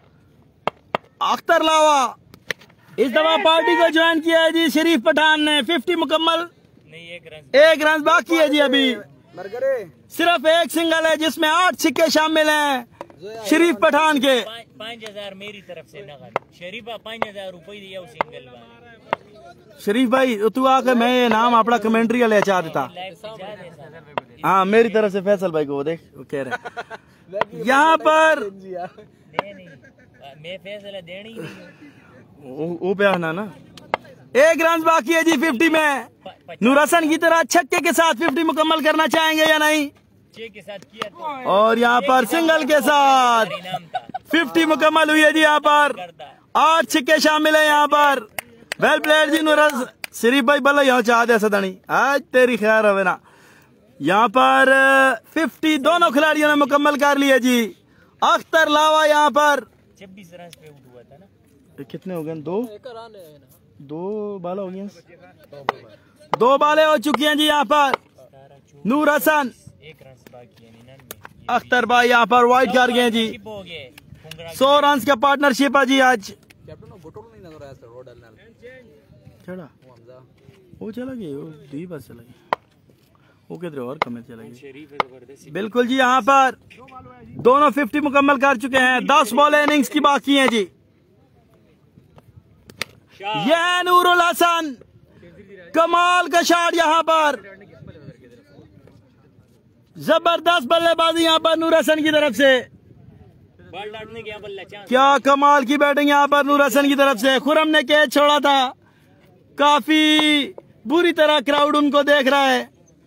अख्तर लावा इस दफा पार्टी को ज्वाइन किया है जी। शरीफ पठान ने 50 मुकम्मल नहीं, एक रन बाकी है जी। अभी सिर्फ एक सिंगल है जिसमें 8 छिक्के शामिल हैं शरीफ पठान के। 5000 मेरी तरफ से नगद। शरीफा 5000 रुपए दिया सिंगल वाले। शरीफ भाई तू आकर मैं ये नाम अपना कमेंट्री ले चाह देता। हाँ मेरी तरफ से फैसल भाई को वो देख वो कह रहे यहाँ पर मैं फैसला देनी वो पे आना ना। 1 रन बाकी है जी 50 में। नूर हसन की तरह छक्के के साथ 50 मुकम्मल करना चाहेंगे या नहीं? 6 के साथ किया तो। और यहाँ पर सिंगल के साथ 50 मुकम्मल हुई है जी। यहाँ पर 8 छिक्के शामिल है यहाँ पर। वेल प्लेड जी नूर हसन। शरीफ भाई बल्ला यहाँ चाह दे सदानी आज तेरी खैर है ना। यहाँ पर 50 दोनों खिलाड़ियों ने मुकम्मल कर लिया जी। अख्तर लावा यहाँ पर 26 रन पे आउट हुआ था ना। कितने हो गए? 2 बाला हो गए। 2 बालें हो चुकी हैं जी यहाँ पर। नूर हसन 1 रन बाकी है। 99 अख्तर भाई यहाँ पर वाइट कर गए जी। 100 रन का पार्टनरशिप है जी आज। चला वो चला गया वो 2 बस चला गया वो किधर और कम चला गया। बिल्कुल जी यहाँ पर दोनों 50 मुकम्मल कर चुके हैं। 10 बॉल इनिंग्स की बाकी हैं जी। यह है नूरुल हसन, कमाल का शॉट यहाँ पर। जबरदस्त बल्लेबाजी यहाँ पर नूर हसन की तरफ से। क्या कमाल की बैटिंग यहाँ पर नूर हसन की तरफ से। खुरम ने कैच छोड़ा था। काफी बुरी तरह क्राउड उनको देख रहा है।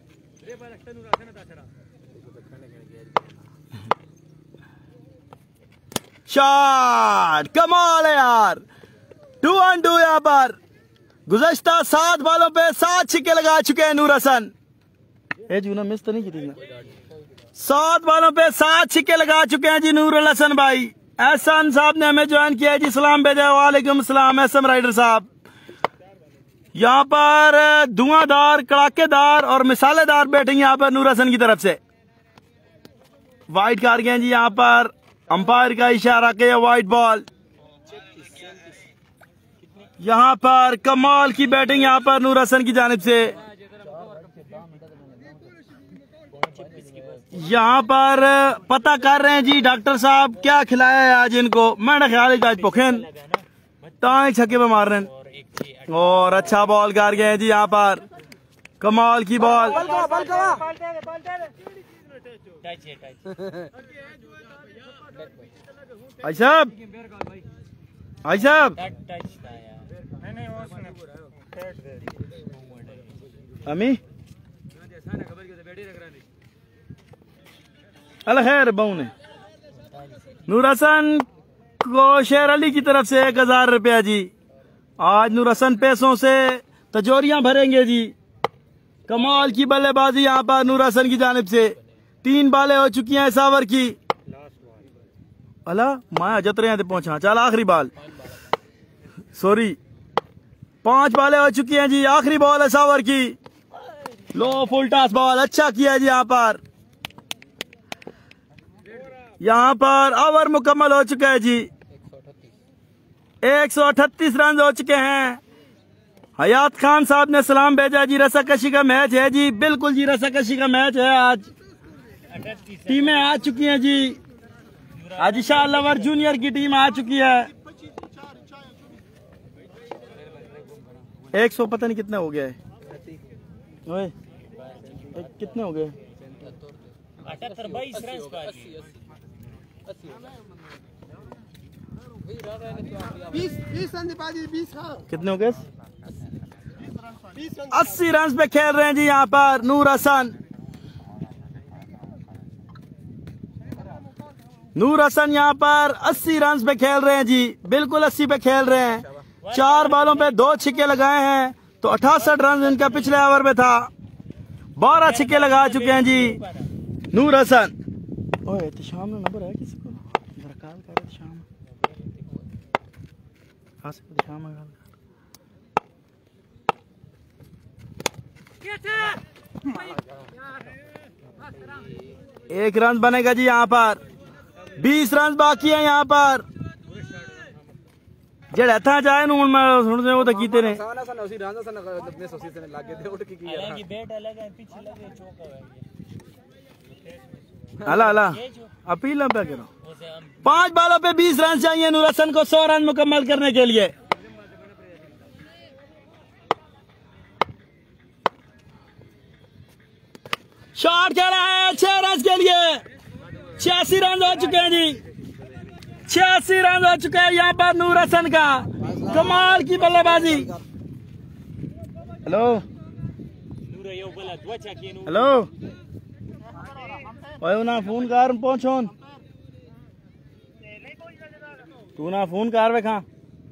शॉट कमाल है यार। 2 on 2 यहाँ पर। गुज़श्ता 7 बालों पे 7 छिक्के लगा चुके हैं नूर हसन। जूना मिस तो नहीं की थी ना। 7 बालों पे 7 छिक्के लगा चुके हैं जी नूर हसन भाई। एहसान साहब ने हमें ज्वाइन किया है जी। सलाम भेजा। वालेकुम सलाम एसएम राइडर साहब। यहाँ पर धुआंधार कड़ाकेदार और मिसालेदार बैटिंग यहाँ पर नूर हसन की तरफ से। वाइट कर गए जी यहाँ पर। अंपायर का इशारा किया वाइट बॉल। यहाँ पर कमाल की बैटिंग यहाँ पर नूर हसन की जानिब से। यहाँ पर पता कर रहे हैं जी डॉक्टर साहब क्या खिलाया है आज इनको। मैंने ख्याल है आज पोखेन ताई छक्के पे मार रहे हैं। और अच्छा बॉल कर गए हैं जी यहाँ पर। कमाल की बॉल। भाई साहब अमी अल खैर बहू ने नूर हसन को शेर अली की तरफ से 1000 रुपया जी। आज नूर हसन पैसों से तजोरियां भरेंगे जी। कमाल की बल्लेबाजी यहाँ पर नूर हसन की जानिब से। 3 बालें हो चुकी हैं सावर की। अला माया जतरे पहुंचा। चल आखिरी बाल सॉरी 5 बालें हो चुकी हैं जी। आखिरी बॉल है सावर की। लो फुल टॉस बॉल अच्छा किया जी यहाँ पर। यहाँ पर ओवर मुकम्मल हो चुका है जी। 138 रन हो चुके हैं। हयात खान साहब ने सलाम भेजा जी। रस्साकशी का मैच है जी। बिल्कुल जी रस्साकशी का मैच है आज। टीमें आ चुकी हैं जी। आज इंशाअल्लाह जूनियर की टीम आ चुकी है। 100 पता नहीं कितना हो गया है। ओए कितने हो गए? 78 22 रन पास 20 रन बाजी 20 हाँ कितने हो गए? 80 रन पे खेल रहे हैं जी यहाँ पर नूर हसन। नूर हसन यहाँ पर 80 रन पे खेल रहे हैं जी, बिल्कुल 80 पे खेल रहे हैं। 4 बॉलों पे 2 छिक्के लगाए हैं तो 68 रन इनका पिछले ओवर में था। 12 छिक्के लगा चुके हैं जी नूर हसन। ओए तो शाम में नंबर है किसी को? जरा कॉल कर शाम में एक रन बनेगा जी यहाँ पर। 20 रन बाकी है यहाँ पर। जेड़ा था जाए नून में सुन वो तो कीते ने साना सन उसी राजा सन अपने सोसी से लागे थे उठ के किया हालांकि बैट अलग है पीछे लगे चौका है। अला अला अपील पे करो। 5 बॉलों पे 20 रन चाहिए नूर हसन को 100 रन मुकम्मल करने के लिए। शॉट खेला है 6 रन के लिए। 86 रन हो चुके हैं जी। 86 रन हो चुके हैं यहाँ पर नूर हसन का। कमाल की बल्लेबाजी। हेलो हेलो ओए ना फोन कर पहुंचो तू ना फोन कर वे खा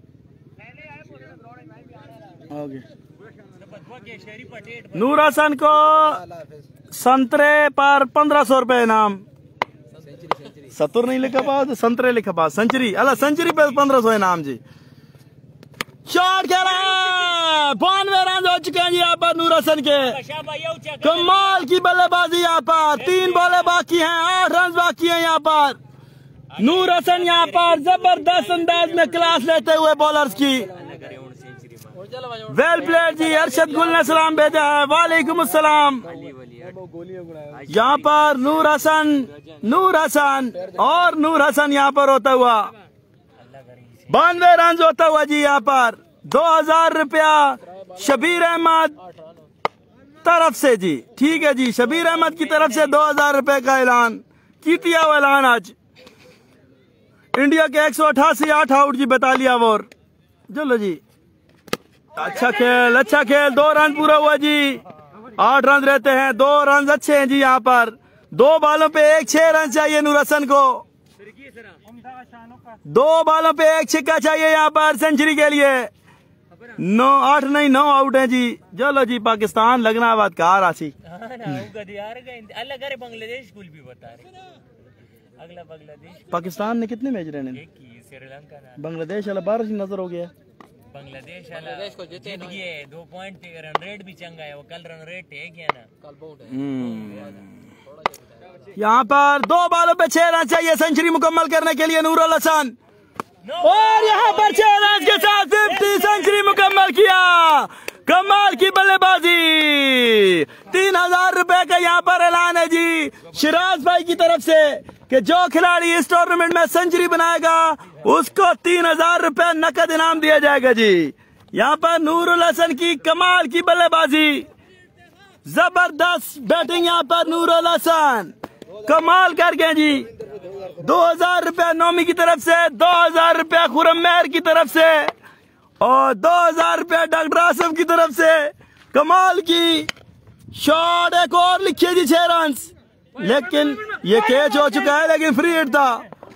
नूर हसन को संतरे पर 1500 रुपए इनाम। सतुर नहीं लिखा पाओ संतरे लिखा पाओ सेंचुरी अला सेंचुरी पे 1500 इनाम जी। शॉट खेला 92 रन हो चुके हैं यहाँ पर नूर हसन के। कमाल की बल्लेबाजी यहाँ पर। 3 बॉलें बाकी हैं 8 रन बाकी हैं यहाँ पर। नूर हसन यहाँ पर जबरदस्त अंदाज में क्लास लेते हुए बॉलर्स की। वेल प्लेड जी। अरशद गुल ने सलाम भेजा है। वालेकुम अस्सलाम। यहाँ पर नूर हसन और नूर हसन यहाँ पर होता हुआ 92 रन होता हुआ जी यहाँ पर। 2000 रुपया शबीर अहमद तरफ से जी। ठीक है जी शबीर अहमद की तरफ से 2000 रुपए का ऐलान किया हुआ ऐलान। आज इंडिया के 188 8 आउट जी 42 ओवर। चलो जी अच्छा खेल 2 रन पूरा हुआ जी। 8 रन रहते हैं। 2 रन अच्छे हैं जी यहाँ पर। 2 बॉलों पे 6 रन चाहिए नूर हसन को। 2 बॉलों पे 1 छक्का चाहिए यहाँ पर सेंचुरी के लिए। 9 आउट है जी। चलो जी पाकिस्तान लगना बात कार आसी पाकिस्तान ने कितने मैच रहने? बांग्लादेश 12 नजर हो गया। बांग्लादेश को जीत गए 2 पॉइंट। रन रेट भी चंगा है वो कल रन रेट है क्या ना कल बहुत है। यहाँ पर 2 बॉलों पे 6 रन चाहिए सेंचुरी मुकम्मल करने के लिए नूर हसन। और यहाँ पर 6 रन के साथ 50 सेंचुरी मुकम्मल किया। कमाल की बल्लेबाजी। 3000 रुपए का यहाँ पर ऐलान है जी शिराज भाई की तरफ से कि जो खिलाड़ी इस टूर्नामेंट में सेंचुरी बनाएगा उसको 3000 रुपए नकद इनाम दिया जाएगा जी। यहाँ पर नूर हसन की कमाल की बल्लेबाजी। जबरदस्त बैटिंग यहाँ पर नूर हसन कमाल कर गए जी। 2000 रुपया नौमी की तरफ से, 2000 रुपया खुरम मेहर की तरफ से और 2000 रुपया डॉक्टर आसिफ की तरफ से। कमाल की शॉट। एक और लिखिए जी 6 रन, लेकिन ये कैच हो चुका है लेकिन फ्री हिट था।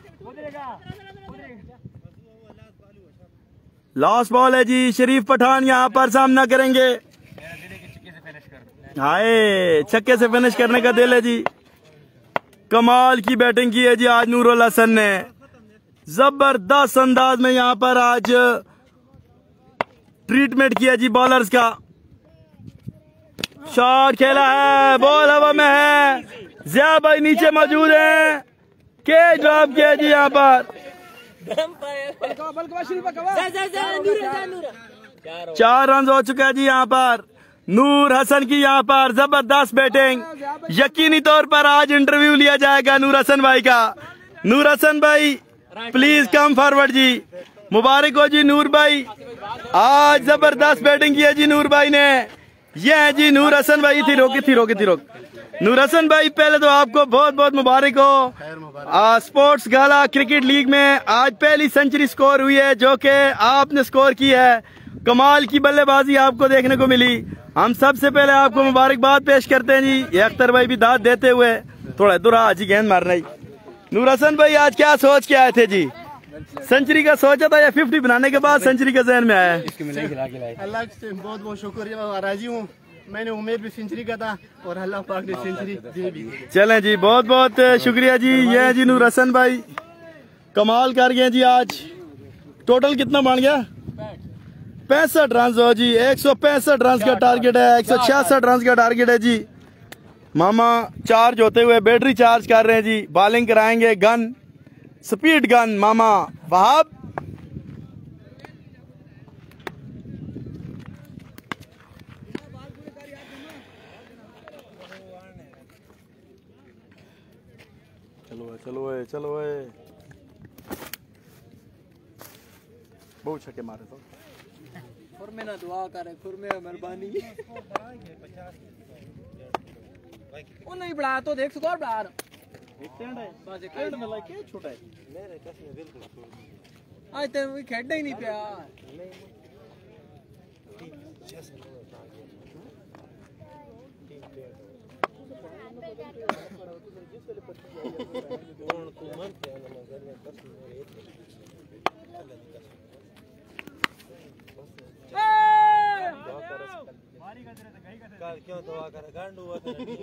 लास्ट बॉल है जी। शरीफ पठान यहाँ पर सामना करेंगे। हाय छक्के से फिनिश करने का दिल है जी। कमाल की बैटिंग की है जी आज नूर हसन ने। जबरदस्त अंदाज में यहाँ पर आज ट्रीटमेंट किया जी बॉलर्स का। शॉट खेला है, बॉल हवा में है, जिया भाई नीचे मौजूद हैं। कैच ड्रॉप किया जी यहाँ पर। 4 रन हो चुका है जी यहाँ पर। नूर हसन की यहाँ पर जबरदस्त बैटिंग। यकीनी तौर पर आज इंटरव्यू लिया जाएगा नूर हसन भाई का। नूर हसन भाई प्लीज कम फॉरवर्ड जी। मुबारक हो जी नूर भाई, आज जबरदस्त बैटिंग की है जी नूर भाई ने। ये है जी नूर हसन भाई। थी रोक नूर हसन भाई, पहले तो आपको बहुत बहुत मुबारक हो। स्पोर्ट्स गाला क्रिकेट लीग में आज पहली सेंचुरी स्कोर हुई है, जो कि आपने स्कोर की है। कमाल की बल्लेबाजी आपको देखने को मिली। हम सबसे पहले आपको मुबारकबाद पेश करते हैं जी। ये अख्तर भाई भी दाद देते हुए थोड़ा दूर जी गेंद मारना ही। नूर हसन भाई, आज क्या सोच के आए थे जी? सेंचुरी का सोचा था या 50 बनाने के बाद सेंचुरी का जहन में आया? अल्लाह से बहुत बहुत शुक्रिया, राजी हूँ। मैंने उम्मीद भी सेंचुरी का था और अल्लाह पाक ने सेंचुरी दी भी। चलें जी, बहुत बहुत शुक्रिया जी। ये जी नूर हसन भाई कमाल कर गए जी। आज टोटल कितना बन गया? 65 रन हो जी। 165 रन का टारगेट है, 166 रन का टारगेट है जी। मामा चार्ज होते हुए बैटरी चार्ज कर रहे हैं जी। बॉलिंग कराएंगे गन, स्पीड गन मामा वहाब। चलो बहुत छक्के मारे तो खुरमे ना दुआ करे, खुरमे मेहरबानी। वो नहीं बढ़ा तो देख स्कोर बढ़ा छोटा है। आज तो खेलना ही नहीं पिया। क्यों दुआ कर गांडू हुआ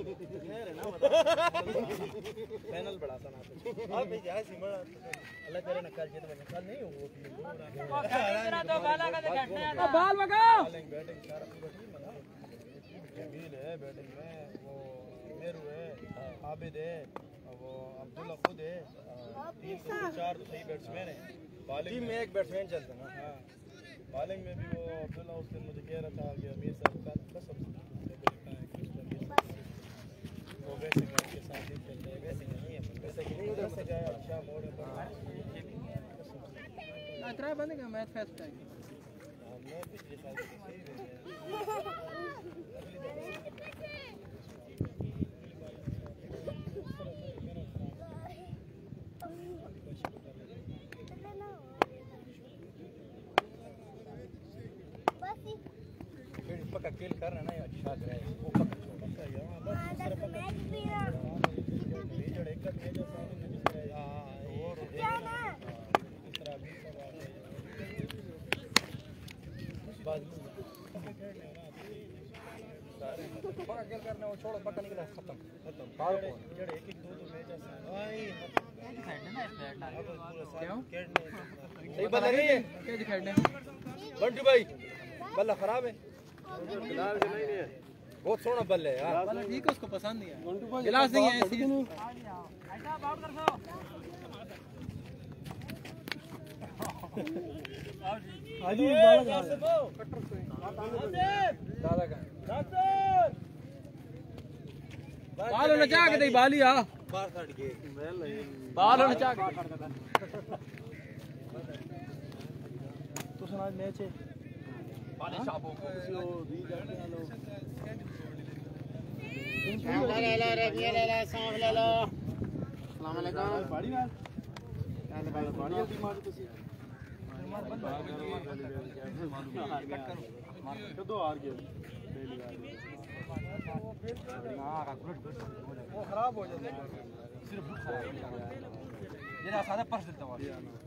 पैनल बड़ा था ना और भाई जहां से बड़ा अल्लाह करे ना कल जीत में कल नहीं होगा तो बाला का घटना है। बाल लगाओ। बैटिंग सारा जमील है बैटिंग में, वो मेरू है, आबिद है, वो अब्दुल्ला खुद है, 3 तो 4 तो सही बैट्समैन है। बॉलिंग में एक बैट्समैन चलता ना। हाँ, बॉलिंग में भी वो अब्दुल्ला उस दिन मुझे कह रहा था कि अमीर साहब का कसम वो वैसे के साथ ही चलते हैं, वैसे नहीं है, वैसे कि नहीं उधर से गया अच्छा मोड़ पर अतरा बंद का मैच फेस्ट है। मैं पिछले साल से सही है। पक्का खेल कर रहा है ना, अच्छा कर रहा है वो पक्का छोटा है यहां बस दूसरा पक्का भेजड़ एक का भेजड़ सामने दूसरा और क्या ना दूसरा भी बाद सारे पक्का खेल करना वो छोड़ो, पक्का निकला खत्म भेजड़ एक एक दो मैच है भाई साइड ना साइड ना पूरा साथ खेलने सही बंदा नहीं है क्या दिखाने बंटू भाई बल्ला खराब है, बहुत सोना बल्ले है यार। बल्ला ठीक है, उसको पसंद नहीं है। गिलास नहीं है ऐसी। हाजी दादा का बाल होना चाह के बाली आ बाहर काट के बाल होना चाह के तो सुना मैच है पाले शाबो को ले लो रबिया ले लो सौंफ ले लो। अस्सलाम वालेकुम। बाड़ी ना काले बाल बाड़ी जल्दी मार तो सी तो दो हार गए वो खराब हो जाता है सिर्फ खराब ये ना सादा पर्स देता हुआ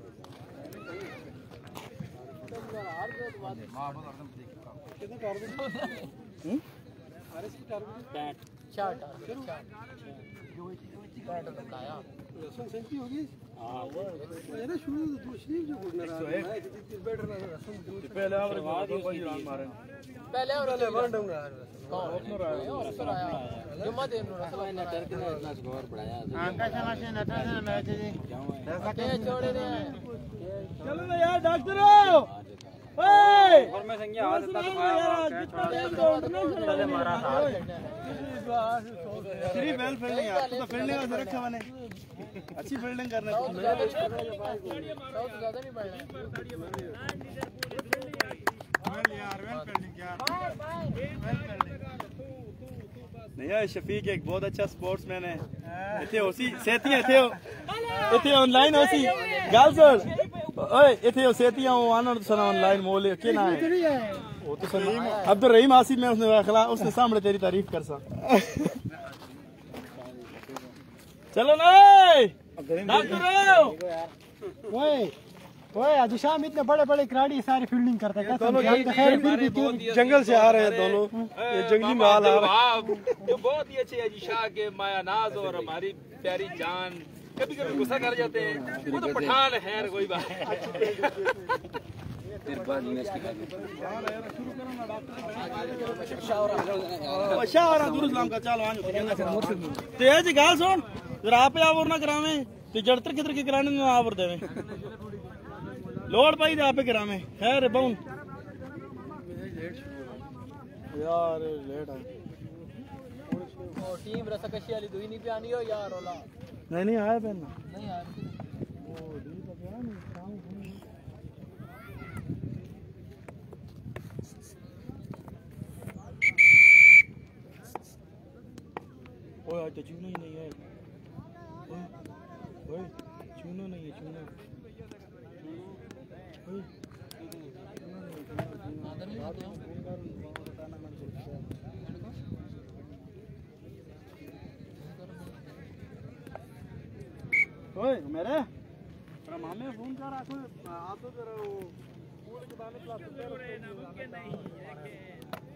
हार गए तो बात मां बहुत एकदम देख कितना कर दो अरे इसकी कर बैट चार्ट जो बैट लगाया रसन सेंटी होगी। हां वो ये ना शुरू दूसरी जो गुड ना रहा है कितनी बैटर ना रसन पहले और बाद कोई रन मारे पहले और वन दूंगा ओपनर आया जुम्मा दिन रसन ने टर्क ने इतना स्कोर बढ़ाया। आंका समझे नटा से मैच जी के छोड़े रे चलो ना यार डॉक्टरों ओए और मैं संज्ञा हाथ तक मारा चले मारा था थ्री वेल फील्डिंग यार, तू तो फील्डिंग में रखा मैंने अच्छी फील्डिंग करना है ज्यादा नहीं बढ़ना यार वेल फील्डिंग यार वेल फील्डिंग नहीं यार शफीक एक बहुत अच्छा स्पोर्ट्समैन है इथे होसी सेतियां इथे ऑनलाइन होसी गल सुन ओए इथे सेतियां आनंद सना ऑनलाइन मोल के ना है वो तो सलीम अब्दुल रहीम आसिफ मैं उसने सामने तेरी तारीफ कर सा चलो ना ओए ओए आज शाम इतने बड़े बड़े खिलाड़ी सारी फील्डिंग करते हैं जंगल से आ रहे हैं दोनों ये जंगली माल आ रहा है जो बहुत ही अच्छे अजी शाह के माया नाज और हमारी प्यारी जान कभी कभी गुस्सा कर जाते हैं वो तो पठान है खैर कोई बात शाहरा दुरुस्लाम का चाल तेज गाल सुन जरा आप आवर ना करावे ते जड़तर किधर के कराने ना आवर देवे लोड पाई दे आप करावे खैर बाउन यार लेट है और टीम रसकशी वाली दुई नहीं पे आनी हो यार रोला नहीं आया पहनना नहीं यार ओ दी तो गया नहीं काम ओए आज तो चूना ही नहीं है ओए चूना नहीं है चूना ओए मेरे तेरा मामे फोन कर रहा आप तो तेरा वो पूरे के बारे में क्लास नहीं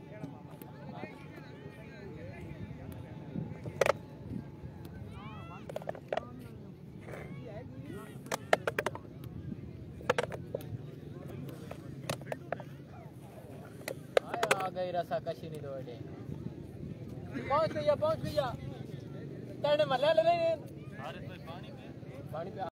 गई रसाकशी नहीं दौड़े पहुंच गया तेरे मल्ले ले पानी पे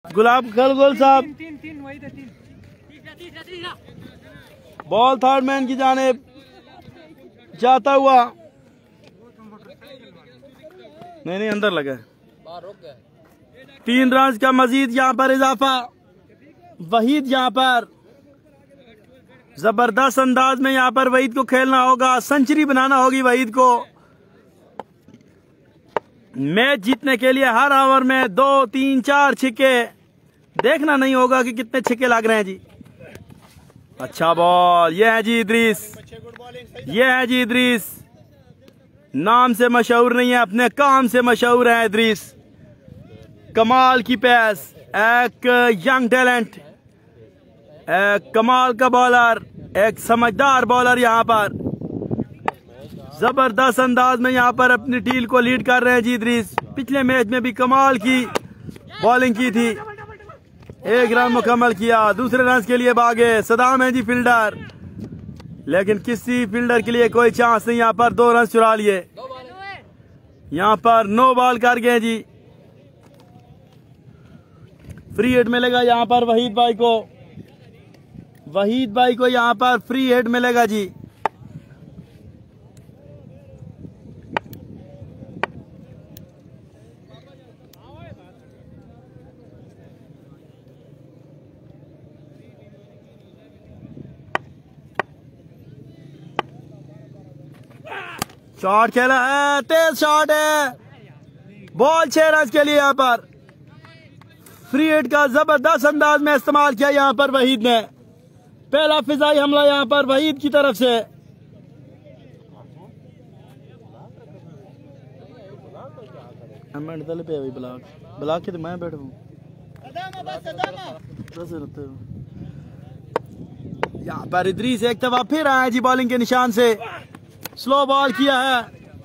गुलाब खलगोल साहब बॉल थर्ड मैन की जानिब जाता हुआ, नहीं अंदर लगा। 3 रन का मजीद यहाँ पर इजाफा। वहीद यहाँ पर जबरदस्त अंदाज में यहाँ पर वहीद को खेलना होगा, सेंचुरी बनाना होगी वहीद को। मैच जीतने के लिए हर ओवर में 2, 3, 4 छक्के, देखना नहीं होगा कि कितने छक्के लग रहे हैं जी। अच्छा बॉल, ये है जी इदरीस, ये है जी इदरीस। नाम से मशहूर नहीं है, अपने काम से मशहूर है इदरीस। कमाल की पैस, एक यंग टैलेंट, एक कमाल का बॉलर, एक समझदार बॉलर यहाँ पर जबरदस्त अंदाज में यहाँ पर अपनी टीम को लीड कर रहे हैं जी इदरीस। पिछले मैच में भी कमाल की बॉलिंग की थी, 1 रन मुकम्मल किया। दूसरे रन के लिए भागे, सदाम है जी फील्डर, लेकिन किसी फील्डर के लिए कोई चांस नहीं। यहाँ पर 2 रन चुरा लिए, यहाँ पर 9 बॉल कर गए जी। फ्री हिट मिलेगा यहाँ पर वहीद भाई को, वहीद भाई को यहाँ पर फ्री हिट मिलेगा जी। शॉट खेला है, तेज शॉट है, बॉल 6 रन के लिए यहाँ पर। फ्री हिट का जबरदस्त अंदाज में इस्तेमाल किया यहाँ पर वहीद ने। पहला फिजाई हमला यहाँ पर वहीद की तरफ से। ब्लॉक के तो मैं बैठा हूँ, यहाँ पर इदरीस एक दफा फिर आया जी बॉलिंग के निशान से, स्लो बॉल किया है।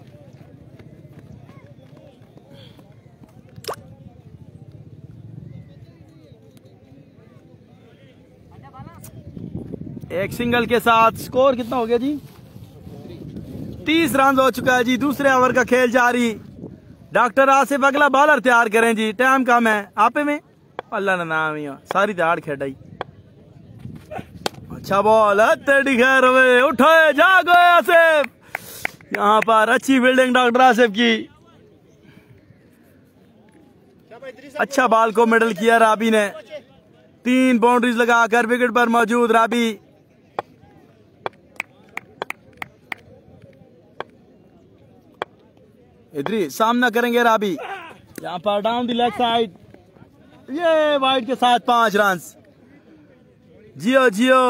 एक सिंगल के साथ स्कोर कितना हो गया जी? 30 रन हो चुका है जी। दूसरे ओवर का खेल जारी। डॉक्टर आसिफ अगला बॉलर तैयार करें जी, टाइम कम है। आपे में अल्लाह ना नाम ही सारी दहाड़ खेडाई। अच्छा बॉल खैर उठाए जागो आसिफ, यहाँ पर अच्छी फील्डिंग डॉक्टर आसिफ की। अच्छा बॉल को मिडल किया राबी ने, 3 बाउंड्रीज लगाकर विकेट पर मौजूद राबी। इधर सामना करेंगे राबी, यहाँ पर डाउन द लेग साइड, ये वाइड के साथ 5 रन। जियो जियो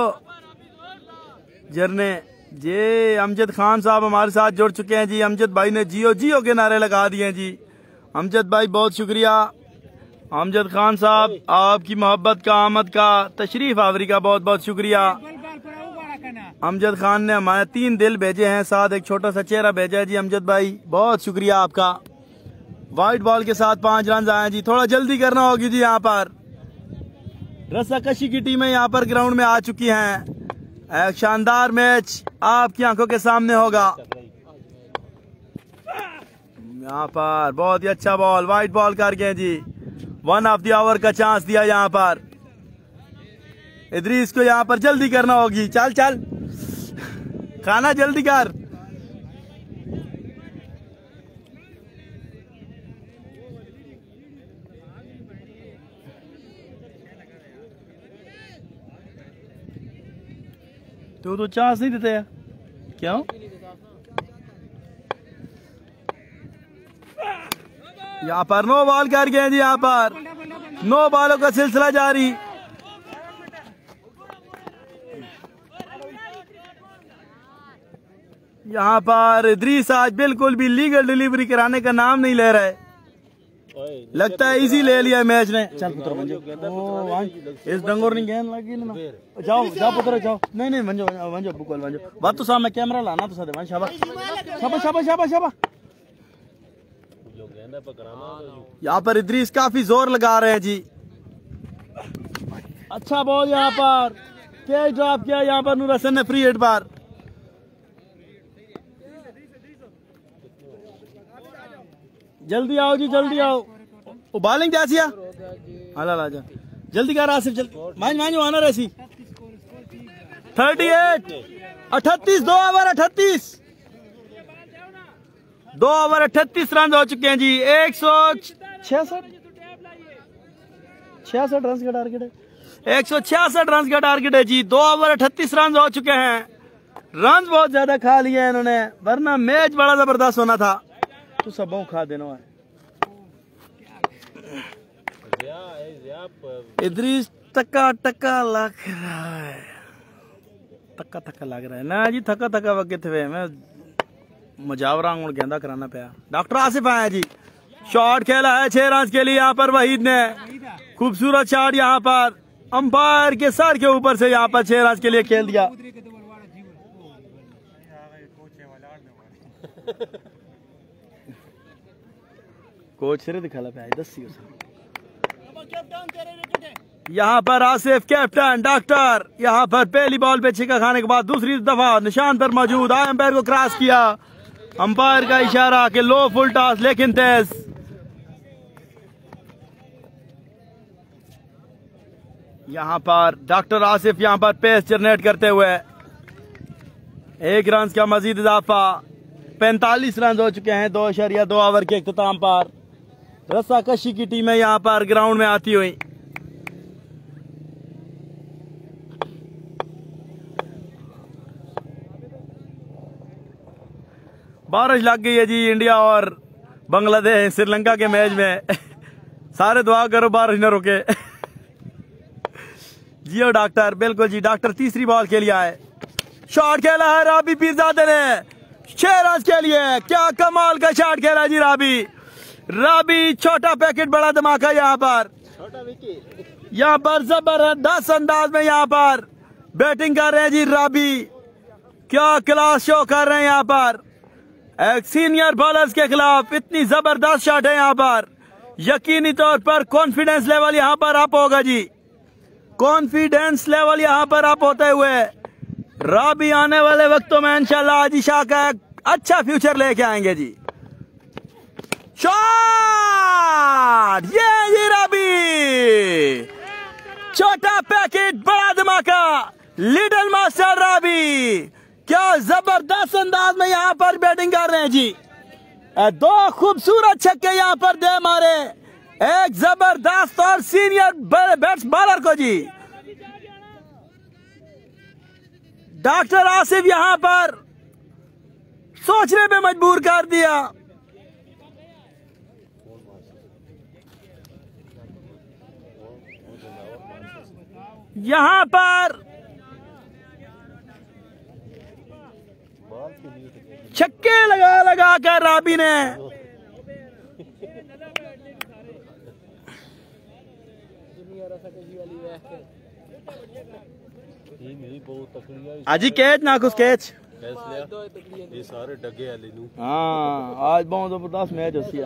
जरने जी। अमजद खान साहब हमारे साथ जुड़ चुके हैं जी। अमजद भाई ने जियो जियो के नारे लगा दिए हैं जी। अमजद भाई बहुत शुक्रिया। अमजद खान साहब आपकी मोहब्बत का, आमद का, तशरीफ आवरी का बहुत बहुत शुक्रिया। अमजद खान ने हमारे 3 दिल भेजे हैं, साथ एक छोटा सा चेहरा भेजा है जी। अमजद भाई बहुत शुक्रिया आपका। वाइट बॉल के साथ 5 रन आए जी। थोड़ा जल्दी करना होगी जी। यहाँ पर रस्साकशी की टीमें यहाँ पर ग्राउंड में आ चुकी हैं। एक शानदार मैच आपकी आंखों के सामने होगा। यहाँ पर बहुत ही अच्छा बॉल, वाइट बॉल कर गए जी। 1 ऑफ द ओवर का चांस दिया यहाँ पर। इदरीस को यहाँ पर जल्दी करना होगी। चल चल खाना जल्दी कर। तो चांस नहीं देते क्यों? यहाँ पर 9 बॉल कर गए जी। यहाँ पर 9 बॉलों का सिलसिला जारी। यहाँ पर इदरीस आज बिल्कुल भी लीगल डिलीवरी कराने का नाम नहीं ले रहे। लगता है इजी ले लिया मैच ने। चल पुत्र मंजो इस डंगोर नहीं गेंद लगी ना। जाओ जाओ पुत्र जाओ। नहीं नहीं मंजो मंजो बुकल मंजो बात तो सामने कैमरा लाना तो सादे शाबाश शाबाश शाबाश शाबाश शाबाश। यहाँ पर इदरीस काफी जोर लगा रहे हैं जी। अच्छा बॉल यहाँ पर कैच ड्रॉप किया यहाँ पर नूर हसन ने फ्री हिट पर। जल्दी आओ जी जल्दी आओ। बॉलिंग जैसी ला जा जल्दी कर आसिफ जल्दी मांझो आना ऐसी 38 38 2 ओवर 38 रन हो चुके हैं जी। 166 रन का टारगेट है 166 रन का टारगेट है जी। 2 ओवर 38 रन हो चुके हैं। रन बहुत ज्यादा खा लिए हैं इन्होंने, वरना मैच बड़ा जबरदस्त होना था। तो सबों खा देना है इदरीस टका लग रहा है, टका लग रहा है ना जी। थका वक्त थे मैं मुजावरा गेंदा कराना पाया। डॉक्टर आसिफ आया जी, शॉट खेला है 6 रन के लिए यहाँ पर वहीद ने। खूबसूरत शॉट यहाँ पर अंपायर के सर के ऊपर से यहाँ पर 6 रन के लिए खेल दिया। कोच सिरे दिखा पाया 10 यहाँ पर आसिफ कैप्टन डॉक्टर यहाँ पर पहली बॉल पे छिका खाने के बाद दूसरी दफा निशान पर मौजूद आए, अंपायर को क्रॉस किया। अंपायर का इशारा कि लो फुल टॉस लेकिन तेज। यहाँ पर डॉक्टर आसिफ यहाँ पर पेस जनरेट करते हुए 1 रन का मजीद इजाफा। 45 रन हो चुके हैं 2.2 ओवर के इख्तिताम पर। रस्सा कशी की टीमें यहाँ पर ग्राउंड में आती हुई। बारिश लग गई है जी इंडिया और बांग्लादेश श्रीलंका के मैच में। सारे दुआ करो बारिश न रुके। जियो डॉक्टर, बिल्कुल जी डॉक्टर। तीसरी बॉल के लिए आए, शॉट खेला है राबी पीरजादे ने 6 रन के लिए। क्या कमाल का शॉट खेला जी राबी। छोटा पैकेट बड़ा धमाका यहाँ पर जबरदस्त अंदाज में यहाँ पर बैटिंग कर रहे हैं जी राबी। क्या क्लास शो कर रहे हैं यहाँ पर। एक सीनियर बॉलर्स के खिलाफ इतनी जबरदस्त शॉट है यहाँ पर। यकीनी तौर पर कॉन्फिडेंस लेवल यहाँ पर अप होगा जी। कॉन्फिडेंस लेवल यहाँ पर अप होते हुए राबी आने वाले वक्तों में इंशाल्लाह आजिशा का एक अच्छा फ्यूचर लेके आएंगे जी। शॉट ये जी राबी। छोटा पैकेट बड़ा धमाका, लिटिल मास्टर राबी। क्या जबरदस्त अंदाज में यहाँ पर बैटिंग कर रहे हैं जी। 2 खूबसूरत छक्के यहाँ पर दे मारे एक जबरदस्त और सीनियर बैट्स बॉलर को जी। डॉक्टर आसिफ यहाँ पर सोचने पे मजबूर कर दिया। यहाँ पर छक्के लगा कर राबी ने आजी कैच ना कुछ कैच ये सारे डगे वाले नु। हाँ आज बहुत जबरदस्त मैच होती है।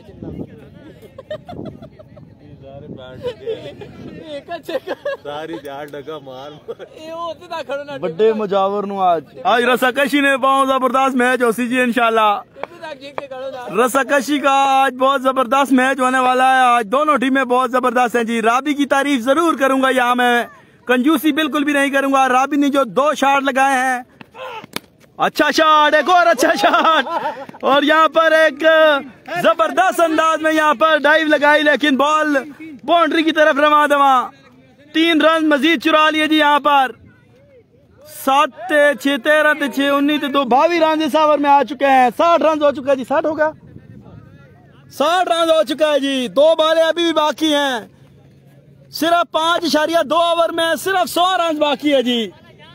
सारे बैट डगे सारी ध्यान डगा मार बड़े मुजावर नु आज रसाकशी ने बहुत जबरदस्त मैच होती जी इंशाल्लाह। रसाकशी का आज बहुत जबरदस्त मैच होने वाला है। आज दोनों टीमें बहुत जबरदस्त हैं जी। राबी की तारीफ जरूर करूंगा, यहाँ मैं कंजूसी बिल्कुल भी नहीं करूंगा। राबी ने जो 2 शॉट लगाए हैं, अच्छा शॉट, एक और अच्छा शॉट, और यहाँ पर एक जबरदस्त अंदाज में यहाँ पर डाइव लगाई, लेकिन बॉल बाउंड्री की तरफ रवा दवा। 3 रन मजीद चुरा लिए जी यहाँ पर। 7 6 13 6 19 2 22 रन इस ओवर में आ चुके हैं। 60 रन हो चुका है जी। 60 होगा 60 रन हो चुका है जी। 2 बॉलें अभी भी बाकी हैं। सिर्फ 5.2 ओवर में सिर्फ 100 रन बाकी है जी।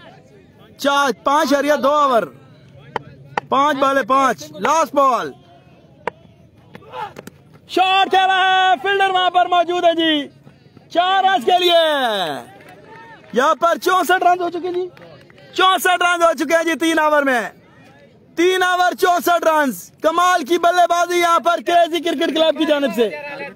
5.2 ओवर, 5 बॉले 5, लास्ट बॉल। शॉट खेला है, फील्डर वहां पर मौजूद है जी। 4 रन के लिए यहाँ पर 64 रन हो चुके जी। 64 रन हो चुके हैं जी 3 ओवर में। 3 ओवर 64 रन। कमाल की बल्लेबाजी यहाँ पर क्रेजी क्रिकेट क्लब की जानिब से।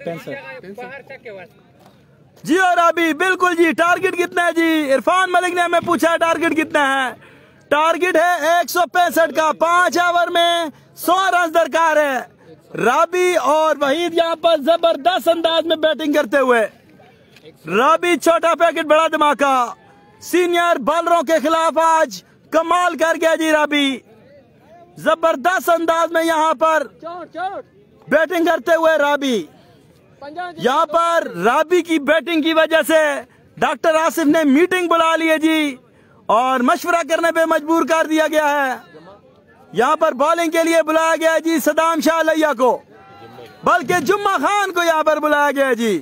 जी और अभी बिल्कुल जी। टारगेट कितना है जी? इरफान मलिक ने हमें पूछा टारगेट कितना है। टारगेट है 165 का। 5 ओवर में 100 रन दरकार है। राबी और वहीद यहाँ पर जबरदस्त अंदाज में बैटिंग करते हुए राबी छोटा पैकेट बड़ा धमाका, सीनियर बॉलरों के खिलाफ आज कमाल कर गया जी राबी। जबरदस्त अंदाज में यहाँ पर बैटिंग करते हुए राबी। यहाँ पर राबी की बैटिंग की वजह से डॉक्टर आसिफ ने मीटिंग बुला ली है जी और मशवरा करने पे मजबूर कर दिया गया है। यहाँ पर बॉलिंग के लिए बुलाया गया जी सदाम शाह लैया को, बल्कि जुम्मा खान को यहाँ पर बुलाया गया जी।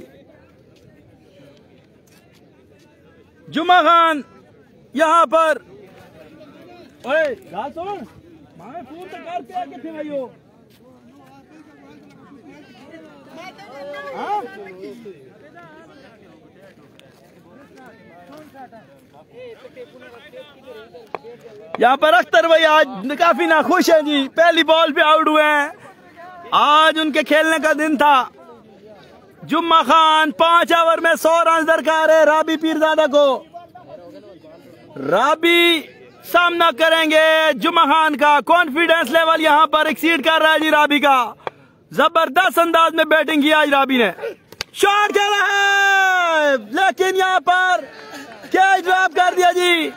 जुम्मा खान यहाँ पर यहाँ पर अख्तर भाई आज काफी नाखुश है जी, पहली बॉल पे आउट हुए हैं। आज उनके खेलने का दिन था। जुम्मा खान 5 ओवर में 100 रन दरकार है राबी पीरजादा को। राबी सामना करेंगे जुम्मा खान का। कॉन्फिडेंस लेवल यहाँ पर एक्सीड कर रहा है जी राबी का। जबरदस्त अंदाज में बैटिंग की आज राबी ने। शॉट खेला है लेकिन यहाँ पर कैच ड्रॉप कर दिया जी।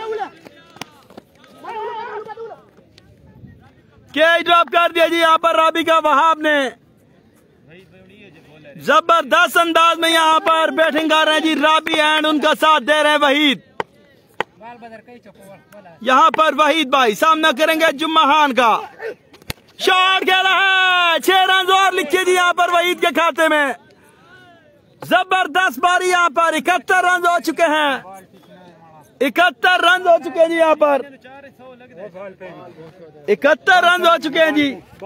कैच ड्रॉप कर दिया जी यहाँ पर राबी का वहाब ने। जबरदस्त अंदाज में यहाँ पर बैटिंग कर रहे हैं जी राबी एंड उनका साथ दे रहे हैं वहीद। यहाँ पर वहीद भाई सामना करेंगे जुम्मा खान का। शॉट खेला है, 6 रन और लिखे जी यहाँ पर वहीद के खाते में। जबरदस्त बारी यहाँ पर 71 रन हो चुके हैं। 71 रन हो चुके हैं जी यहाँ पर। 71 रन हो चुके हैं जी।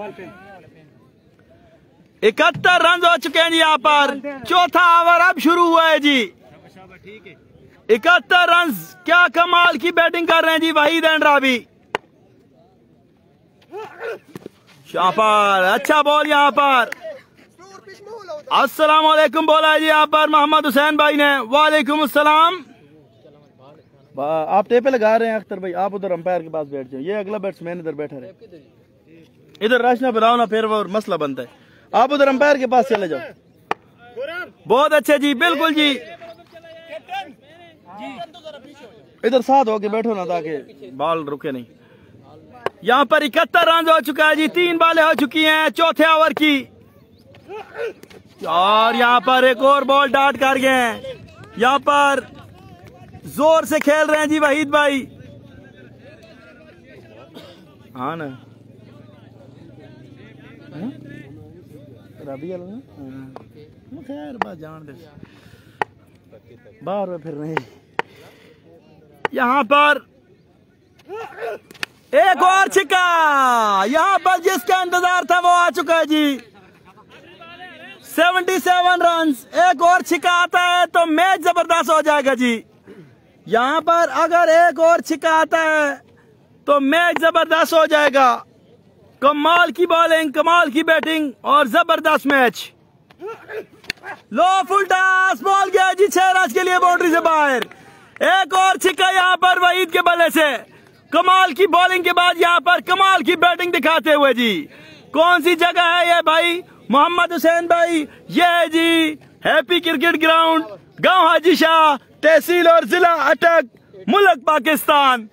71 रन हो चुके हैं जी यहाँ पर। चौथा ओवर अब शुरू हुआ है जी। 71 रन, क्या कमाल की बैटिंग कर रहे हैं जी वहीद एंड राबी। यहाँ पर अच्छा बॉल यहाँ पर। अस्सलाम वालेकुम बोला है जी यहाँ पर मोहम्मद हुसैन भाई ने। वालेकुम अस्सलाम। आप टेपे लगा रहे हैं अख्तर भाई, आप उधर अंपायर के पास बैठ जाओ। ये अगला बैट्समैन इधर बैठा रहे, इधर राशना बनाओ ना, फिर वो मसला बनता है। आप उधर अंपायर के पास चले जाओ। बहुत अच्छे जी, बिल्कुल जी। इधर साथ होके बैठो ना ताकि बॉल रुके नहीं। यहाँ पर 71 रन हो चुका है जी। 3 बॉलें हो चुकी हैं चौथे ओवर की और यहाँ पर एक और बॉल डाट कर गए हैं। यहाँ पर जोर से खेल रहे हैं जी वहीद भाई। हाँ ना रबी खैर बात जान दे बाहर में फिर नहीं। यहाँ पर एक और छिक्का, यहाँ पर जिसका इंतजार था वो आ चुका है जी। 77 रन। एक और छिक्का आता है तो मैच जबरदस्त हो जाएगा जी। यहाँ पर अगर एक और छिक्का आता है तो मैच जबरदस्त हो जाएगा। कमाल की बॉलिंग, कमाल की बैटिंग और जबरदस्त मैच। लो फुल टॉस, बॉल गया जी 6 रन के लिए बाउंड्री से बाहर। एक और छिक्का यहाँ पर वहीद के बल्ले से। कमाल की बॉलिंग के बाद यहाँ पर कमाल की बैटिंग दिखाते हुए जी। कौन सी जगह है ये भाई मोहम्मद हुसैन भाई? ये है जी हैप्पी क्रिकेट ग्राउंड, गांव हाजी शाह, तहसील और जिला अटक, मुल्क पाकिस्तान।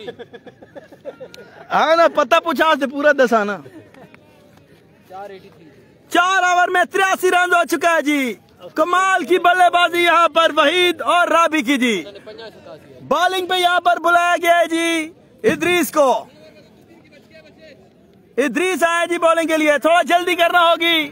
आना पता पूछा से पूरा दसाना। 4 ओवर में 83 रन हो चुका है जी। कमाल की बल्लेबाजी यहाँ पर वहीद और राबी की जी। बॉलिंग पे यहाँ पर बुलाया गया है जी इदरीस को। इदरीस आया जी बॉलिंग के लिए, थोड़ा जल्दी करना होगी।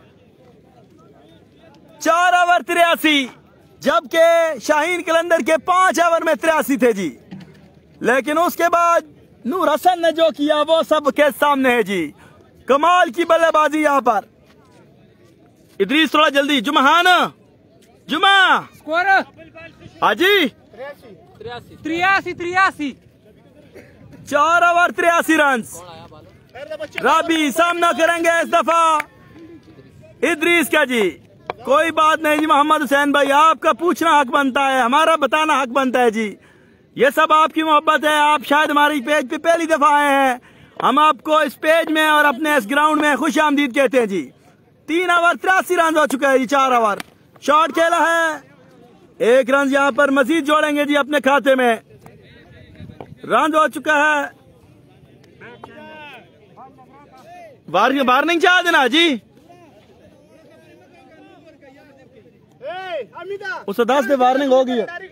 4 ओवर 83, जबकि शाहीन कलंदर के 5 ओवर में 83 थे जी। लेकिन उसके बाद नूर हसन ने जो किया वो सबके सामने है जी। कमाल की बल्लेबाजी यहाँ पर। इदरीस थोड़ा जल्दी। जुमा हाना, Juma score Haji 83। 4 over 83 run. Rabi सामना करेंगे इस दफा इदरीस का जी। कोई बात नहीं जी मोहम्मद हुसैन भाई, आपका पूछना हक बनता है, हमारा बताना हक बनता है जी। ये सब आपकी मोहब्बत है। आप शायद हमारी पेज पे पहली दफा आए हैं। हम आपको इस पेज में और अपने इस ग्राउंड में खुश आमदीद कहते हैं जी। 3 ओवर 83 रन हो चुका है जी। 4 ओवर शॉट खेला है 1 रन यहाँ पर मजीद जोड़ेंगे जी अपने खाते में। रन हो चुका है। वार्निंग चाह देना जी। उसे 10 से वार्निंग होगी।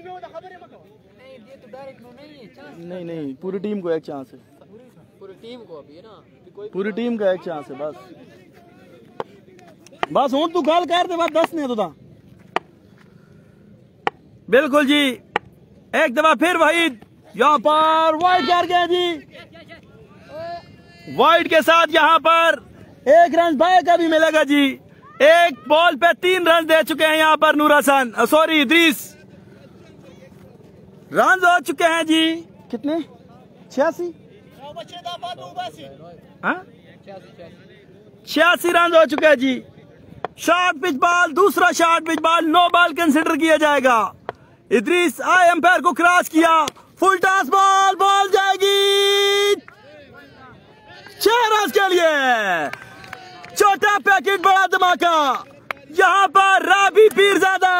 नहीं, पूरी टीम को एक चांस है। पूरी टीम को अभी है ना, पूरी टीम का एक चांस है बस हूं तू गल कर दे, बस 10 ने तो बिल्कुल जी। एक दफा फिर वहीद यहाँ पर वाइड कर गया जी। वाइड के साथ यहाँ पर 1 रन भाई का भी मिलेगा जी। 1 बॉल पे 3 रन दे चुके हैं यहाँ पर नूर हसन, सॉरी इदरीस। रन हो चुके हैं जी कितने? 86 रन हो चुके हैं जी। शॉर्ट पिच बॉल, दूसरा short pitch ball, no ball consider किया जाएगा। इदरीस आए एम्पायर को क्रॉस किया, फुल टॉस बॉल, बॉल जाएगी 6 रन के लिए। छोटा पैकेट बड़ा धमाका यहाँ पर राबी पीरजादा।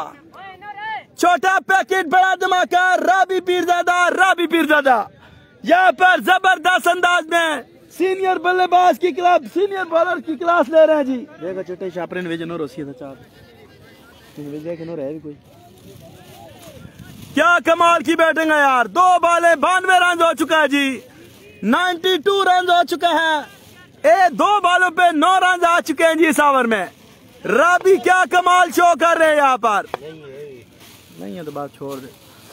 छोटा पैकेट बड़ा धमाका राबी पीरजादा यहाँ पर जबरदस्त अंदाज में सीनियर बल्लेबाज की क्लब, सीनियर बॉलर की क्लास ले रहे हैं जी। देखो छोटे छापरे वेजन और रोसी था चार कोई। क्या कमाल की बैटिंग है यार। 2 बॉलें 92 रन हो चुका है जी। 92 रन हो चुका है। 2 बॉलों पे 9 रन आ चुके हैं जी इस ओवर में। राबी क्या कमाल शो कर रहे हैं यहाँ पर। नहीं है तो बात छोड़ दे।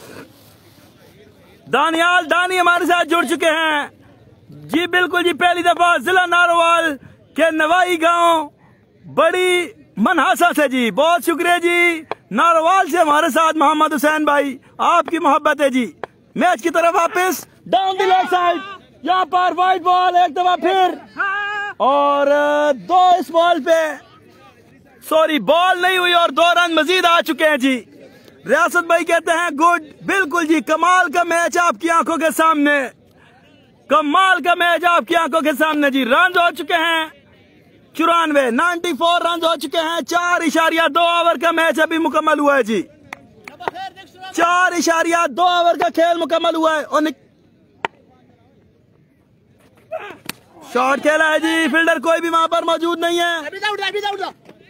दानी हमारे साथ जुड़ चुके हैं जी। बिल्कुल जी, पहली दफा जिला नारोवाल के नवाई गांव बड़ी मनहासा से जी। बहुत शुक्रिया जी। नारोवाल से हमारे साथ मोहम्मद हुसैन भाई, आपकी मोहब्बत है जी। मैच की तरफ वापस डाउन द लेग साइड, यहाँ पर वाइड बॉल एक दफा फिर, और 2 इस बॉल पे, सॉरी बॉल नहीं हुई और 2 रन मजीद आ चुके हैं जी। रियासत भाई कहते हैं गुड। बिल्कुल जी, कमाल का मैच आपकी आंखों के सामने, कमाल का मैच आपकी आंखों के सामने जी। रन हो चुके हैं 94, 94 रन हो चुके हैं। 4.2 ओवर का मैच अभी मुकम्मल हुआ है जी। 4.2 ओवर का खेल मुकम्मल हुआ है। और शॉट खेला है जी। फील्डर कोई भी वहां पर मौजूद नहीं है।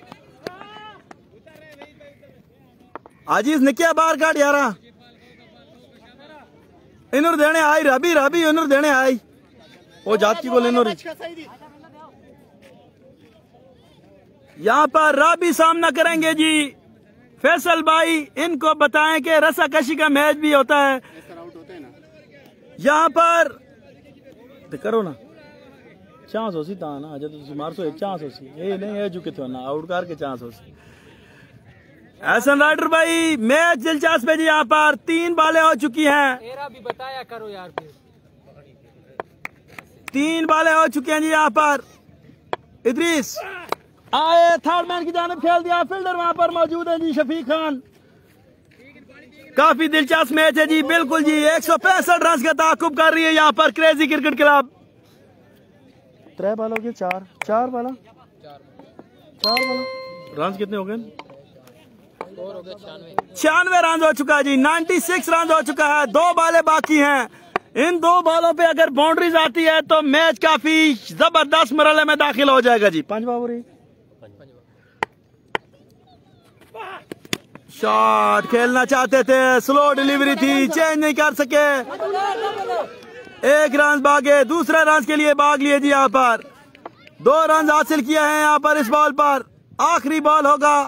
आजीज निकिया बाहर काट यारा। इन्होंने देने आई रबी इन्होंने देने आई वो जाती को लेनो। यहाँ पर राबी सामना करेंगे जी। फैसल भाई इनको बताएं कि रस्साकशी का मैच भी होता है यहाँ पर। तो करो ना चांस हो सी ता ना जब तुम मार सो एक चांस हो सी ये नहीं है जो कितने ना आउट कर के चांस हो सी। एहसन राइडर भाई मैच दिलचस्प है जी। यहाँ पर 3 बॉलें हो चुकी हैं। तेरा भी बताया करो यार फिर। 3 बॉलें हो चुकी हैं जी। यहाँ पर इदरीस आए, थर्ड मैन की जानिब खेल दिया। फील्डर वहां पर मौजूद है जी शफीक खान। काफी दिलचस्प मैच है जी। बिल्कुल जी, 165 रन का ताकुब कर रही है यहाँ पर क्रेजी क्रिकेट क्लब। 3 बॉल हो गए, 4 बॉल रन कितने हो गए? 96 रन हो चुका है जी। 96 रन हो चुका है। 2 बॉलें बाकी हैं। इन 2 बॉलों पे अगर बाउंड्रीज आती है तो मैच काफी जबरदस्त मरहले में दाखिल हो जाएगा जी। 5 बावर शॉट खेलना चाहते थे, स्लो डिलीवरी थी, चेंज नहीं कर सके। 1 रन भागे, दूसरे रन के लिए भाग लिए जी। यहाँ पर 2 रन हासिल किए हैं यहाँ पर इस बॉल पर। आखिरी बॉल होगा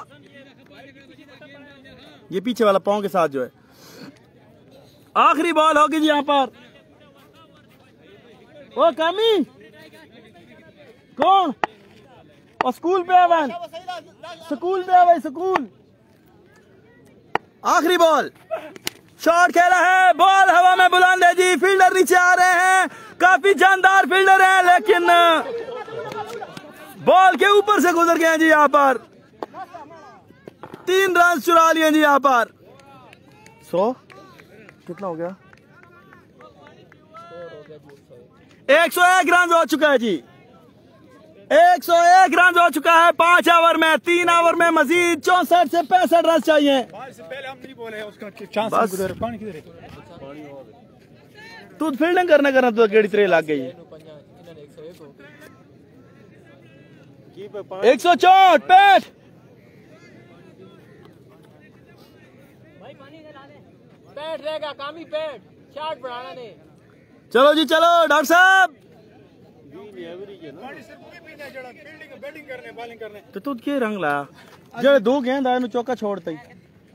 ये पीछे वाला पांव के साथ जो है। आखिरी बॉल होगी जी यहाँ पर। वो कमी कौन? और स्कूल पे है, स्कूल पे है भाई, स्कूल। आखिरी बॉल, शॉट खेला है, बॉल हवा में बुलंद है जी। फील्डर नीचे आ रहे हैं, काफी जानदार फील्डर हैं, लेकिन बॉल के ऊपर से गुजर गए हैं जी। यहाँ पर 3 रन चुरा लिए जी। यहाँ पर 100 कितना हो गया? 101 रन हो चुका है जी। 101 रन हो चुका है 5 ओवर में। 3 ओवर में मजीद 64 से 65 रन चाहिए। पहले हम नहीं बोले उसका चांस पानी किधर है? तू फील्डिंग करना तो केड़ी तरह लग गई। 164 पैट पैट रहेगा कामी पैट शॉट बढ़ाना नहीं। चलो जी चलो डॉक्टर साहब। तो तू के रंग ला जो 2 गेंद आए नु चौका छोड़ता ही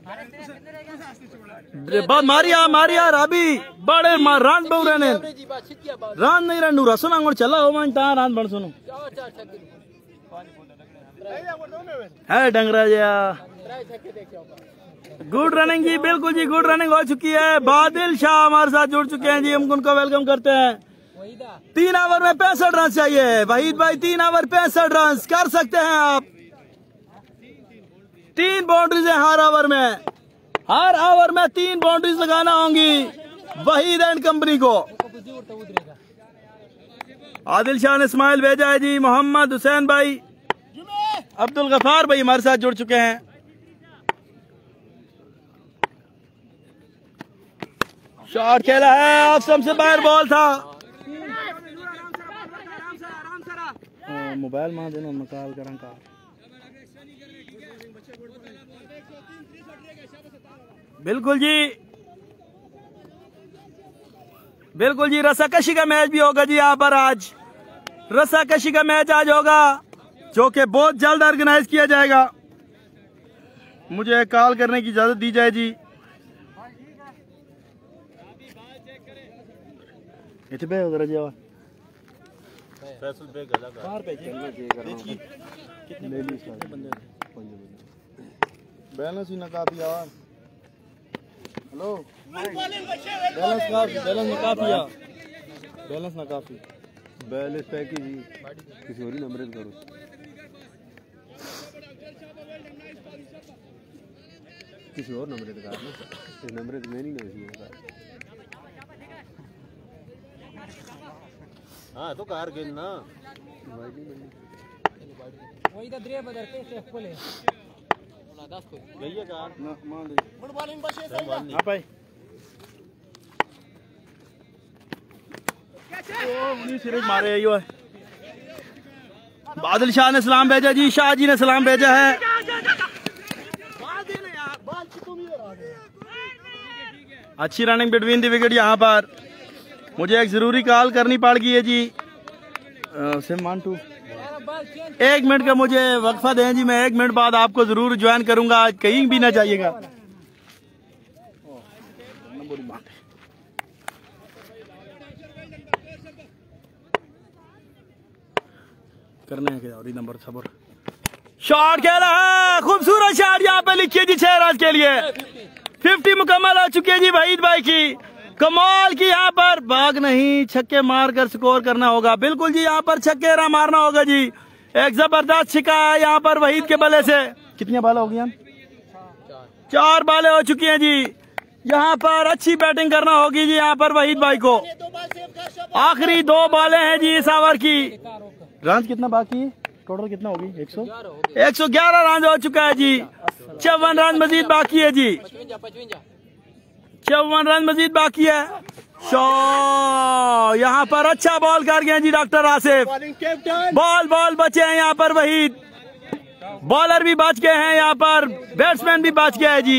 बाद मारिया राबी बड़े रन बहु ने रन नहीं रन रसो नांगोड़ चला हो मान ता रन बन सुनो है डंगरा जा। गुड रनिंग जी, बिल्कुल जी गुड रनिंग हो चुकी है। बादल शाह हमारे साथ जुड़ चुके हैं जी, हम उनको वेलकम करते हैं। 3 ओवर में 65 रन चाहिए वहीद भाई। 3 ओवर 65 रन कर सकते हैं आप। 3 बाउंड्रीज है हर ओवर में। हर ओवर में 3 बाउंड्रीज लगाना होंगी वहीद एंड कंपनी को। आदिल शाह ने स्माइल भेजा है जी। मोहम्मद हुसैन भाई, अब्दुल गफार भाई हमारे साथ जुड़ चुके हैं। शॉट खेला है, ऑफ स्टंप से बाहर बॉल था। मोबाइल मां देना मकाल करन का। बिल्कुल जी बिल्कुल जी, रस्साकशी का मैच भी होगा जी यहाँ पर। आज रस्साकशी का मैच आज होगा जो कि बहुत जल्द ऑर्गेनाइज किया जाएगा। मुझे कॉल करने की इजाजत दी जाए जी। इतने उधर जाओ बैलेंस ही ना काफी यार। हेलो बैलेंस ना काफी यार, बैलेंस ना काफी। बैलेंस पैकेज ही किसी और ही नंबर करो। किसी और नंबर का इस नंबर में नहीं ना। हाँ तो कार गेंद ना वही तो द्रे बदर के सेफ को ले ना 10 को गई है कार ना मान दे फुटबॉलिंग बचे सही हां भाई। ओ उन्हीं सिर्फ मारे यो है। बादल शाह ने सलाम भेजा जी, शाह जी ने सलाम भेजा है। अच्छी रनिंग बिटवीन द विकेट यहाँ पर। मुझे एक जरूरी कॉल करनी पड़ गई है जी। सिमान टू 1 मिनट का मुझे वक्फा दें जी। मैं 1 मिनट बाद आपको जरूर ज्वाइन करूंगा, कहीं भी ना जाइएगा। करने हैं क्या और नंबर सबर। शॉट खेला है, खूबसूरत शॉट यहाँ पे लिखिए जी 6 रन के लिए। 50 मुकम्मल हो चुकी है जी वहीद भाई की। कमाल की यहाँ पर भाग नहीं, छक्के मारकर स्कोर करना होगा। बिल्कुल जी यहाँ पर छक्के रहा मारना होगा जी। एक जबरदस्त छिका है यहाँ पर वहीद के बल्ले से। कितनी बाल हो गई? 4 बालें हो चुकी हैं जी। यहाँ पर अच्छी बैटिंग करना होगी जी यहाँ पर वहीद भाई को। आखिरी 2 बालें हैं जी इस ओवर की। रन कितना बाकी है? टोटल कितना होगी? 111 रन हो चुका है जी। 54 रन मजीद बाकी है जी। 54 रन मजीद बाकी है। यहाँ पर अच्छा बॉल कर गए जी डॉक्टर आसिफ। बॉल बचे हैं यहाँ पर वहीद। बॉलर भी बच गए हैं यहाँ पर, बैट्समैन भी बच गया है जी।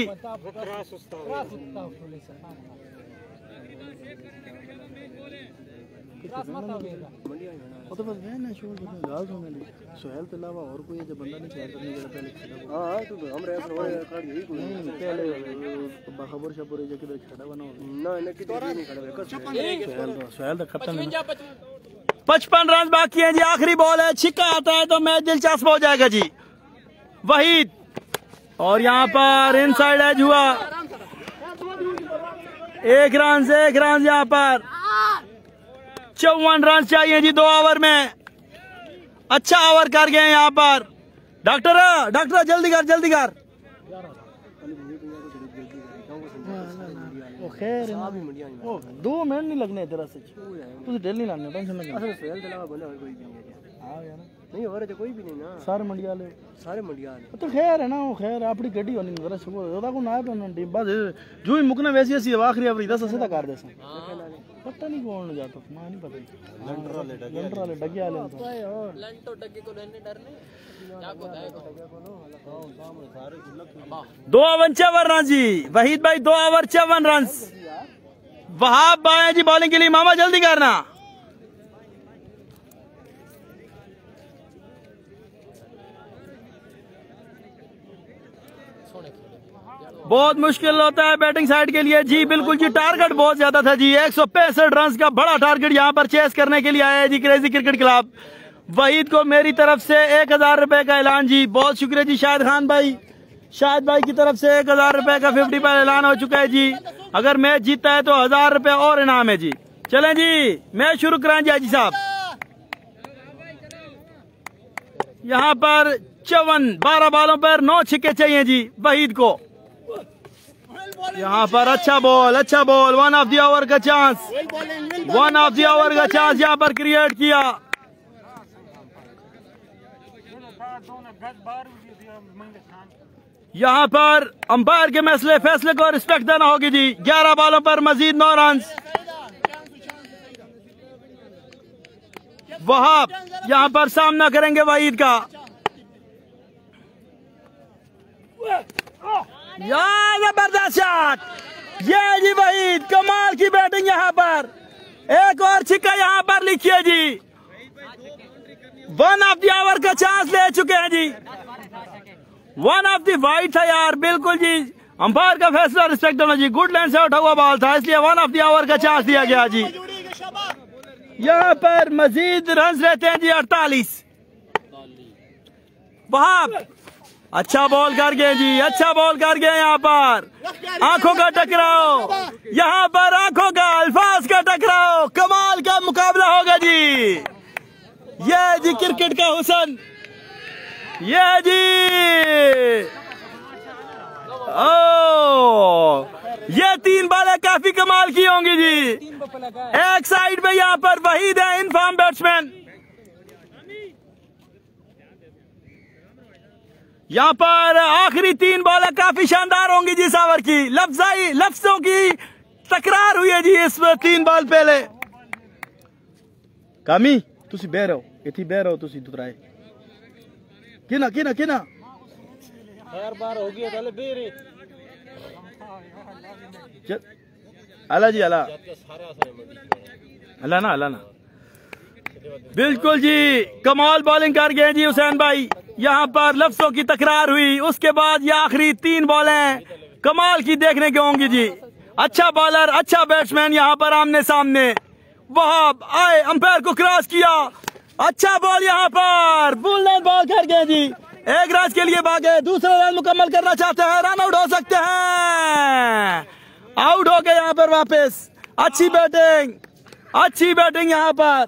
तो बस है ना शोर गाल होने लगी। सोहेल के अलावा और कोई जो बंदा नहीं शेयर करने के पहले हां तो हम रेस हो खड़ी यही कोई पहले खबर शबर जो किधर खड़ा बना ना इन्हें किधर नहीं खड़ा सोहेल द कप्तान। 55 रन बाकी हैं जी। आखिरी बॉल है, छिक्का आता है तो मैच दिलचस्प हो जाएगा जी वहीद। और यहाँ पर इनसाइड एज हुआ। 1 रन से 1 रन यहाँ पर। 54 रन चाहिए जी 2 ओवर में। अच्छा ओवर कर गए यहाँ पर। डॉक्टर जल्दी कर खैर 2 मिनट नहीं लगने तेरा सच। तुझे दिल नहीं लाने टेंशन मत ले। नहीं हो रहे कोई भी नहीं ना, सारे मंडिया ले तो खैर है ना, वो खैर अपनी गड्डी होनी जरा शुक्र होता को ना पे टीम बस जो ही मुकना वैसी ऐसी आखिरी अपनी 10 सीधा कर दे पता नहीं कौन जाता मैं नहीं पता लंटर वाले डगे वाले लंटो डगे को डरने क्या को दाएगा 2 ओवर 54 रन जी वहीद भाई, 2 ओवर 54 रन। वहाब भाई जी बॉलिंग के लिए, मामा जल्दी करना। बहुत मुश्किल होता है बैटिंग साइड के लिए जी, बिल्कुल जी, टारगेट बहुत ज्यादा था जी, 165 रन का बड़ा टारगेट यहाँ पर चेस करने के लिए आया है जी क्रेजी क्रिकेट क्लब। वहीद को मेरी तरफ से 1000 रुपए का ऐलान जी, बहुत शुक्रिया जी। शाहिद खान भाई, शाहिद भाई की तरफ से 1000 रुपए का 50 पर ऐलान हो चुका है जी। अगर मैच जीतता है तो 1000 रुपए और इनाम है जी। चलें जी मैच शुरू कराएं जी हाजी साहब। यहाँ पर 12 बॉलों पर 9 छक्के चाहिए जी वहीद को। यहाँ पर अच्छा बॉल 1 ऑफ द ओवर का चांस, 1 ऑफ द ओवर का चांस यहाँ पर क्रिएट किया। यहाँ पर अंपायर के फैसले को रिस्पेक्ट देना होगी जी। 11 बॉलों पर मजीद 9 रन। वहाब यहाँ पर सामना करेंगे वहीद का। जबरदस्त शॉट, ये जी वहीद, कमाल की बैटिंग यहाँ पर। एक और छिक्का यहाँ पर लिखिए जी। 1 ऑफ द ओवर का चांस ले चुके हैं जी। 1 ऑफ द वाइड था यार, बिल्कुल जी, अंपायर का फैसला रिस्पेक्ट देना जी। गुड लाइन से उठा हुआ बॉल था, इसलिए 1 ऑफ द ओवर का चांस दिया गया जी। यहाँ पर मजीद रन रहते हैं जी 48। वहाब अच्छा बॉल कर गए जी, अच्छा बॉल कर गए। यहाँ पर आंखों का टकराव, यहाँ पर आंखों का, अल्फाज का टकराव, कमाल का मुकाबला होगा जी। ये जी क्रिकेट का हुस्न, ये जी ओ ये 3 बॉलें काफी कमाल की होंगी जी। एक साइड में यहाँ पर वहीद है इनफॉर्म बैट्समैन, यहाँ पर आखिरी 3 बॉलें काफी शानदार होंगी जी सावर की। लफ्जों की तकरार हुई है जी इस 3 बॉल पहले। कामी तुसी बह रहो, इतनी बह रहो तुसी दुतराए किना हर बार हो गया ताले बेरे अला जी अला ना बिल्कुल जी, कमाल बॉलिंग कर गए जी हुसैन भाई। यहाँ पर लफ्जों की तकरार हुई, उसके बाद ये आखिरी 3 बॉलें कमाल की देखने को होंगी जी। अच्छा बॉलर, अच्छा बैट्समैन यहाँ पर आमने सामने। वहाब आए, अंपायर को क्रॉस किया, अच्छा बॉल यहाँ पर फुल लाइन बॉल कर गए जी। 1 रन के लिए भागे, दूसरा रन मुकम्मल करना चाहते हैं, रन आउट हो सकते हैं, आउट हो गए यहाँ पर वापस। अच्छी बैटिंग यहाँ पर।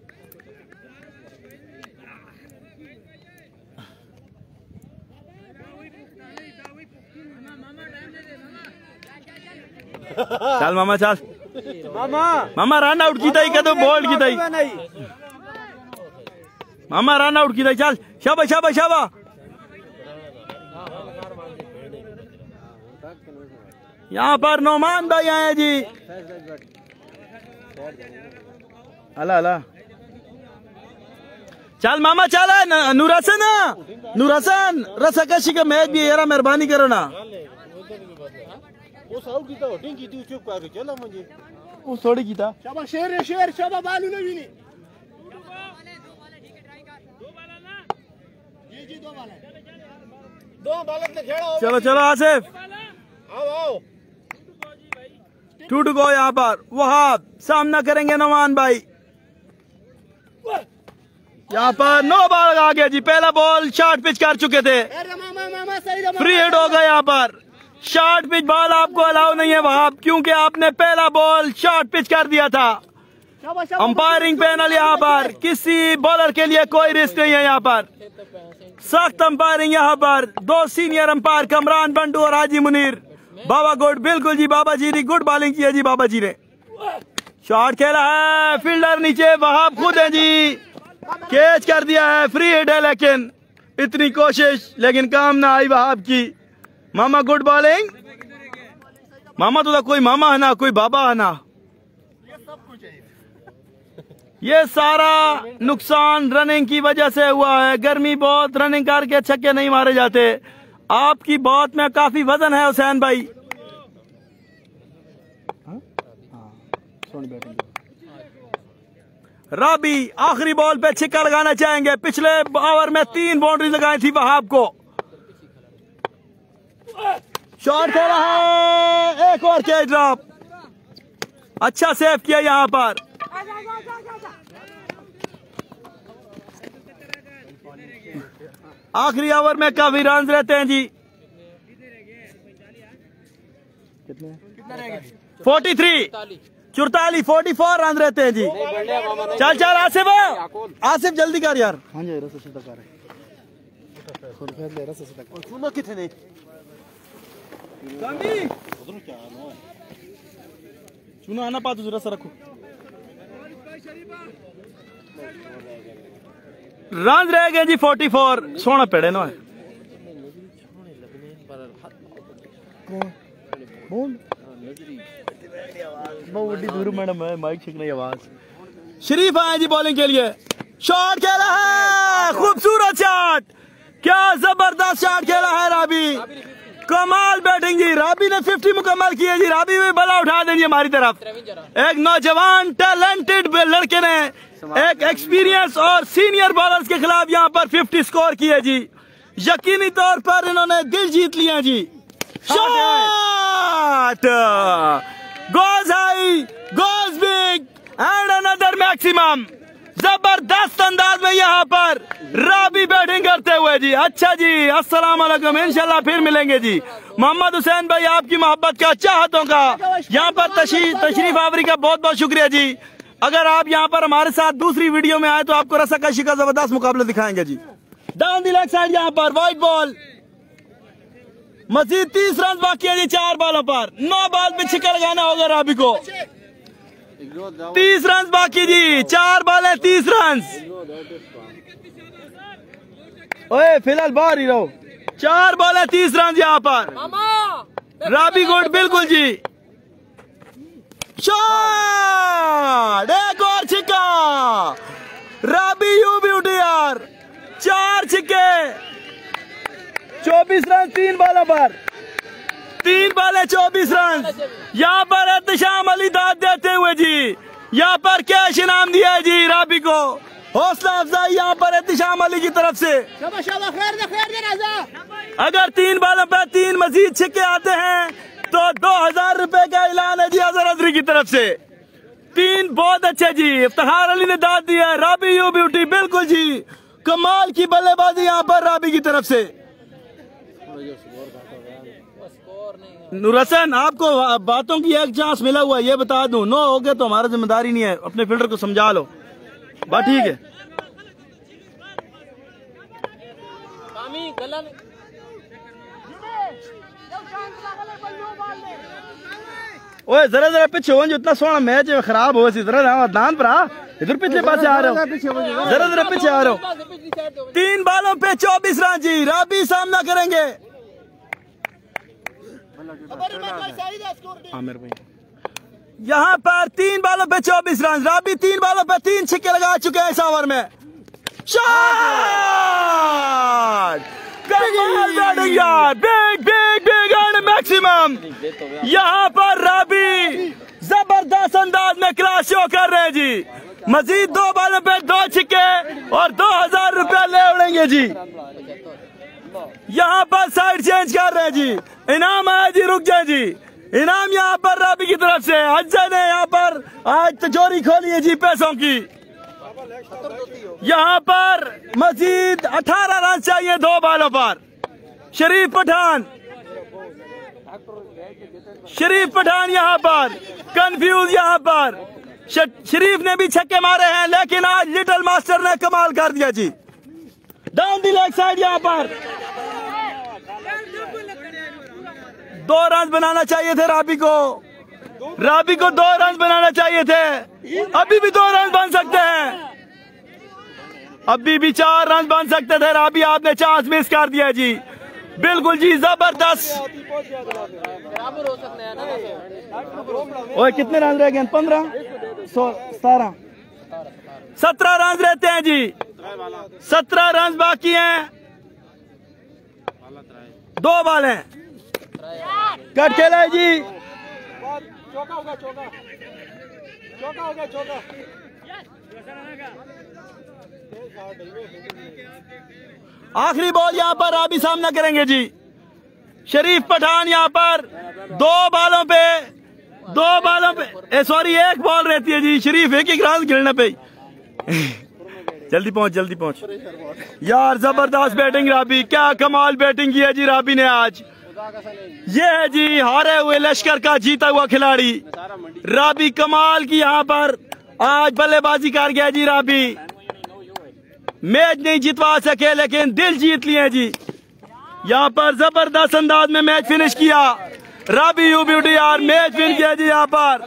चल मामा चल, मामा रन आउट की थी कदम बोल्ड की थी, मामा रन आउट की थी। चल शाबाश। यहाँ पर नोमान भाई आए जी। अला चल मामा चल। नूरहसन रसाकशी का मैच भी यार, मेहरबानी करो ना। वो थोड़ी की था। शेर शाबाश बालू ने भी नहीं। चलो आसिफ, आओ 2 to go। यहाँ पर वहाब सामना करेंगे नोमान भाई। यहाँ पर 9 बॉल आ गया जी। पहला बॉल शॉर्ट पिच कर चुके थे, फ्री हिट हो गया। यहाँ पर शॉर्ट पिच बॉल आपको अलाउ नहीं है वहाब, क्योंकि आपने पहला बॉल शॉर्ट पिच कर दिया था। अंपायरिंग पैनल यहाँ पर, किसी बॉलर के लिए कोई रिस्क नहीं है। यहाँ पर सख्त अंपायरिंग, यहाँ पर 2 सीनियर अंपायर कमरान बंडू और हाजी मुनीर। बाबा गुड, बिल्कुल जी, बाबा जी ने गुड बॉलिंग की है जी। बाबा जी ने शॉट खेला है, फील्डर नीचे, वहाब खुद है जी। कैच कर दिया है, फ्री हिट है, लेकिन इतनी कोशिश लेकिन काम ना आई वहाब की। मामा गुड बॉलिंग। मामा तो कोई मामा है ना, कोई बाबा है ना। ये सारा नुकसान रनिंग की वजह से हुआ है। गर्मी बहुत, रनिंग करके छक्के नहीं मारे जाते। आपकी बात में काफी वजन है हुसैन भाई। राबी आखिरी बॉल पे छिक्का लगाना चाहेंगे। पिछले ओवर में 3 बाउंड्री लगाई थी वहाब को। शॉट खेला है, एक और कैच ड्रॉप। अच्छा सेव किया यहां पर। आखिरी ओवर में काफी रन रहते हैं जी। कितने? 43 44 रन रहते हैं जी। चल चल आसिफ, आसिफ जल्दी कर यार। हाँ जी रस सीधा कर सुनो कितने चुना आना पा तुझे रस रखो। रन रह गए जी 44। सोना पेड़े ना मैडम है, माइक ठीक नहीं आवाज। शरीफ आए जी बॉलिंग के लिए। शॉट खेला है, खूबसूरत शॉट, क्या जबरदस्त शॉट खेला है राबी। कमाल बैटिंग जी। राबी ने 50 मुकम्मल किए जी। राबी में बला उठा देंगे हमारी तरफ। एक नौजवान टैलेंटेड लड़के ने एक एक्सपीरियंस और सीनियर बॉलर्स के खिलाफ यहाँ पर 50 स्कोर किए जी। यकीनी तौर पर इन्होंने दिल जीत लिया जी। Shot goes high, goes big and another maximum। जबरदस्त अंदाज में यहाँ पर राबी बैटिंग करते हुए जी। अच्छा जी, अस्सलाम वालेकुम, इंशाल्लाह फिर मिलेंगे जी। मोहम्मद हुसैन भाई आपकी मोहब्बत का, चाहतों का यहाँ पर तशरीफ आवरी का बहुत बहुत शुक्रिया जी। अगर आप यहाँ पर हमारे साथ दूसरी वीडियो में आए तो आपको रस्साकशी का जबरदस्त मुकाबला दिखाएंगे जी। डाउन द लेग साइड यहाँ पर वाइट बॉल। मजीद 30 रन बाकी है जी 4 बॉलों पर। 9 बॉल पे छिक्का लगाना होगा राबी को। 30 रन बाकी जी, 4 बॉल है 30 रन। ओए फिलहाल बाहर ही रहो। 4 बॉल है 30 रन यहाँ पर। राबी गुड बिल्कुल जी। शॉट, एक और छिक्का। राबी यू ब्यूटी यार, 4 छिक्के, 24 रन 3 बॉलों पर। 3 बॉल है 24 रन। यहाँ पर एहतशाम अली दाद देते हुए जी यहाँ पर कैश इनाम दिया है जी राबी को। हौसला अफजाई यहाँ पर एहतशाम अली की तरफ से। अगर 3 बॉलों पर 3 मजीद छिक्के आते हैं तो 2000 रुपए का ऐलान है जी अजहर अजरी की तरफ से। 3 बहुत अच्छे जी। इफ्तिखार अली ने दाद दिया है। राबी यू ब्यूटी बिल्कुल जी, कमाल की बल्लेबाजी यहाँ पर राबी की तरफ से। नूर हसन आपको बातों की एक चांस मिला हुआ है, ये बता दूं। 9 हो गए तो हमारा जिम्मेदारी नहीं है, अपने फील्डर को समझा लो। बात ठीक है। ओए जरा जरा पीछे हो, जो इतना सोना मैच खराब हो जरा दान पर इधर पिछले पास आ रहे हो, जरा जरा पीछे आ रहे हो। 3 बॉलों पे 24 रन जी। राबी सामना करेंगे। यहाँ पर 3 बॉलों पे 24 रन। राबी 3 बॉलों पे 3 छिक्के लगा चुके हैं इस ओवर में। शॉट, बैटिंग यार, big big big and maximum. यहाँ पर राबी जबरदस्त अंदाज में क्लास शो कर रहे हैं जी। मजीद 2 बॉलों पे 2 छिक्के और 2000 रुपया ले उड़ेंगे जी। यहाँ पर साइड चेंज कर रहे हैं जी। इनाम आया जी, रुक जाए जी। इनाम यहाँ पर राबी की तरफ से। अजय ने यहाँ पर आज तिजोरी खोली है जी पैसों की। यहाँ पर मजीद 18 रन चाहिए 2 बॉलों पर। शरीफ पठान यहाँ पर कंफ्यूज। यहाँ पर शरीफ ने भी छक्के मारे हैं लेकिन आज लिटिल मास्टर ने कमाल कर दिया जी। डाउन द लेग साइड यहाँ पर 2 रन बनाना चाहिए थे राबी को। राबी को 2 रन बनाना चाहिए थे। अभी भी 2 रन बन सकते हैं। अभी भी 4 रन बन सकते थे राबी, आपने चांस मिस कर दिया जी। बिल्कुल जी, जबरदस्त। ओए कितने रन रह गए? 15 17 17 रन रहते हैं जी। 17 रन बाकी हैं, 2 बॉल हैं। कट खेला है जी। चौका होगा, चौका होगा, चौका। आखिरी बॉल यहाँ पर राबी सामना करेंगे जी। शरीफ पठान यहाँ पर 2 बॉलों पे सॉरी 1 बॉल रहती है जी। शरीफ एक रन गिरने पे जल्दी पहुंच यार। जबरदस्त बैटिंग राबी, क्या कमाल बैटिंग की है जी राबी ने आज। ये है जी हारे हुए लश्कर का जीता हुआ खिलाड़ी राबी। कमाल की यहाँ पर आज बल्लेबाजी कर गया जी राबी। मैच नहीं जितवा सके लेकिन दिल जीत लिए जी। यहाँ पर जबरदस्त अंदाज में मैच फिनिश किया राबी यू ब्यूटी यार। मैच विन किया जी यहाँ पर।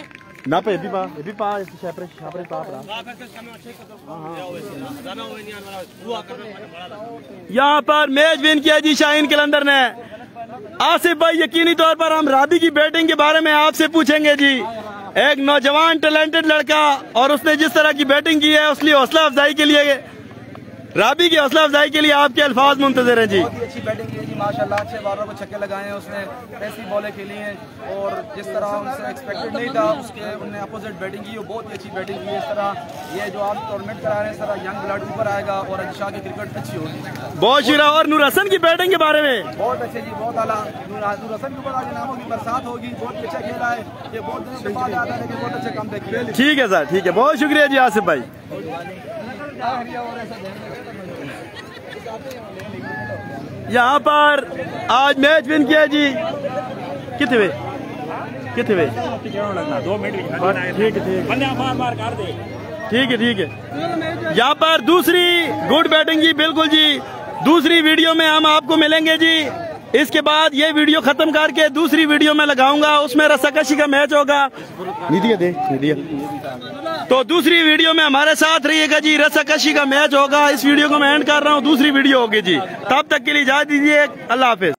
यहाँ पर मैच विन किया जी शाहीन कलंदर ने। आसिफ भाई, यकीनी तौर पर हम राबी की बैटिंग के बारे में आपसे पूछेंगे जी। एक नौजवान टैलेंटेड लड़का और उसने जिस तरह की बैटिंग की है उसकी हौसला अफजाई के लिए, राबी की हौसला अफजाई के लिए आपके अल्फाज मुंतजर हैं जी। बहुत ही अच्छी बैटिंग की है जी माशाल्लाह। अच्छे बॉलर को छक्के लगाए हैं उसने, ऐसी बॉलें खेली हैं और जिस तरह उनसे एक्सपेक्टेड नहीं था उसके उन्होंने अपोजिट बैटिंग की। वो बहुत ही अच्छी बैटिंग की है। इस तरह ये जो आप टूर्नामेंट करा रहे हैं, इस तरह यंग ब्लड ऊपर आएगा और अजीशा की क्रिकेट अच्छी होगी। बहुत शुक्रिया। और नूर हसन की बैटिंग के बारे में बहुत अच्छे जी, बहुत आला। नूर हसन के ऊपर आज इनामों की बरसात होगी। बहुत ही अच्छा खेला है ये, बहुत दिनों के बाद आता है लेकिन बहुत अच्छे कम देखिए। ठीक है सर, ठीक है, बहुत शुक्रिया जी आसिफ भाई। यहाँ पर आज मैच विन किया जी। कितने वे 2 मिनट ठीक है। यहाँ पर दूसरी गुड बैटिंग जी। बिल्कुल जी, दूसरी वीडियो में हम आपको मिलेंगे जी। इसके बाद ये वीडियो खत्म करके दूसरी वीडियो में लगाऊंगा, उसमें रस्साकशी का मैच होगा। तो दूसरी वीडियो में हमारे साथ रहिएगा जी। रस्साकशी का मैच होगा। इस वीडियो को मैं एंड कर रहा हूँ, दूसरी वीडियो होगी जी। तब तक के लिए इजाजत दीजिए। अल्लाह हाफिज।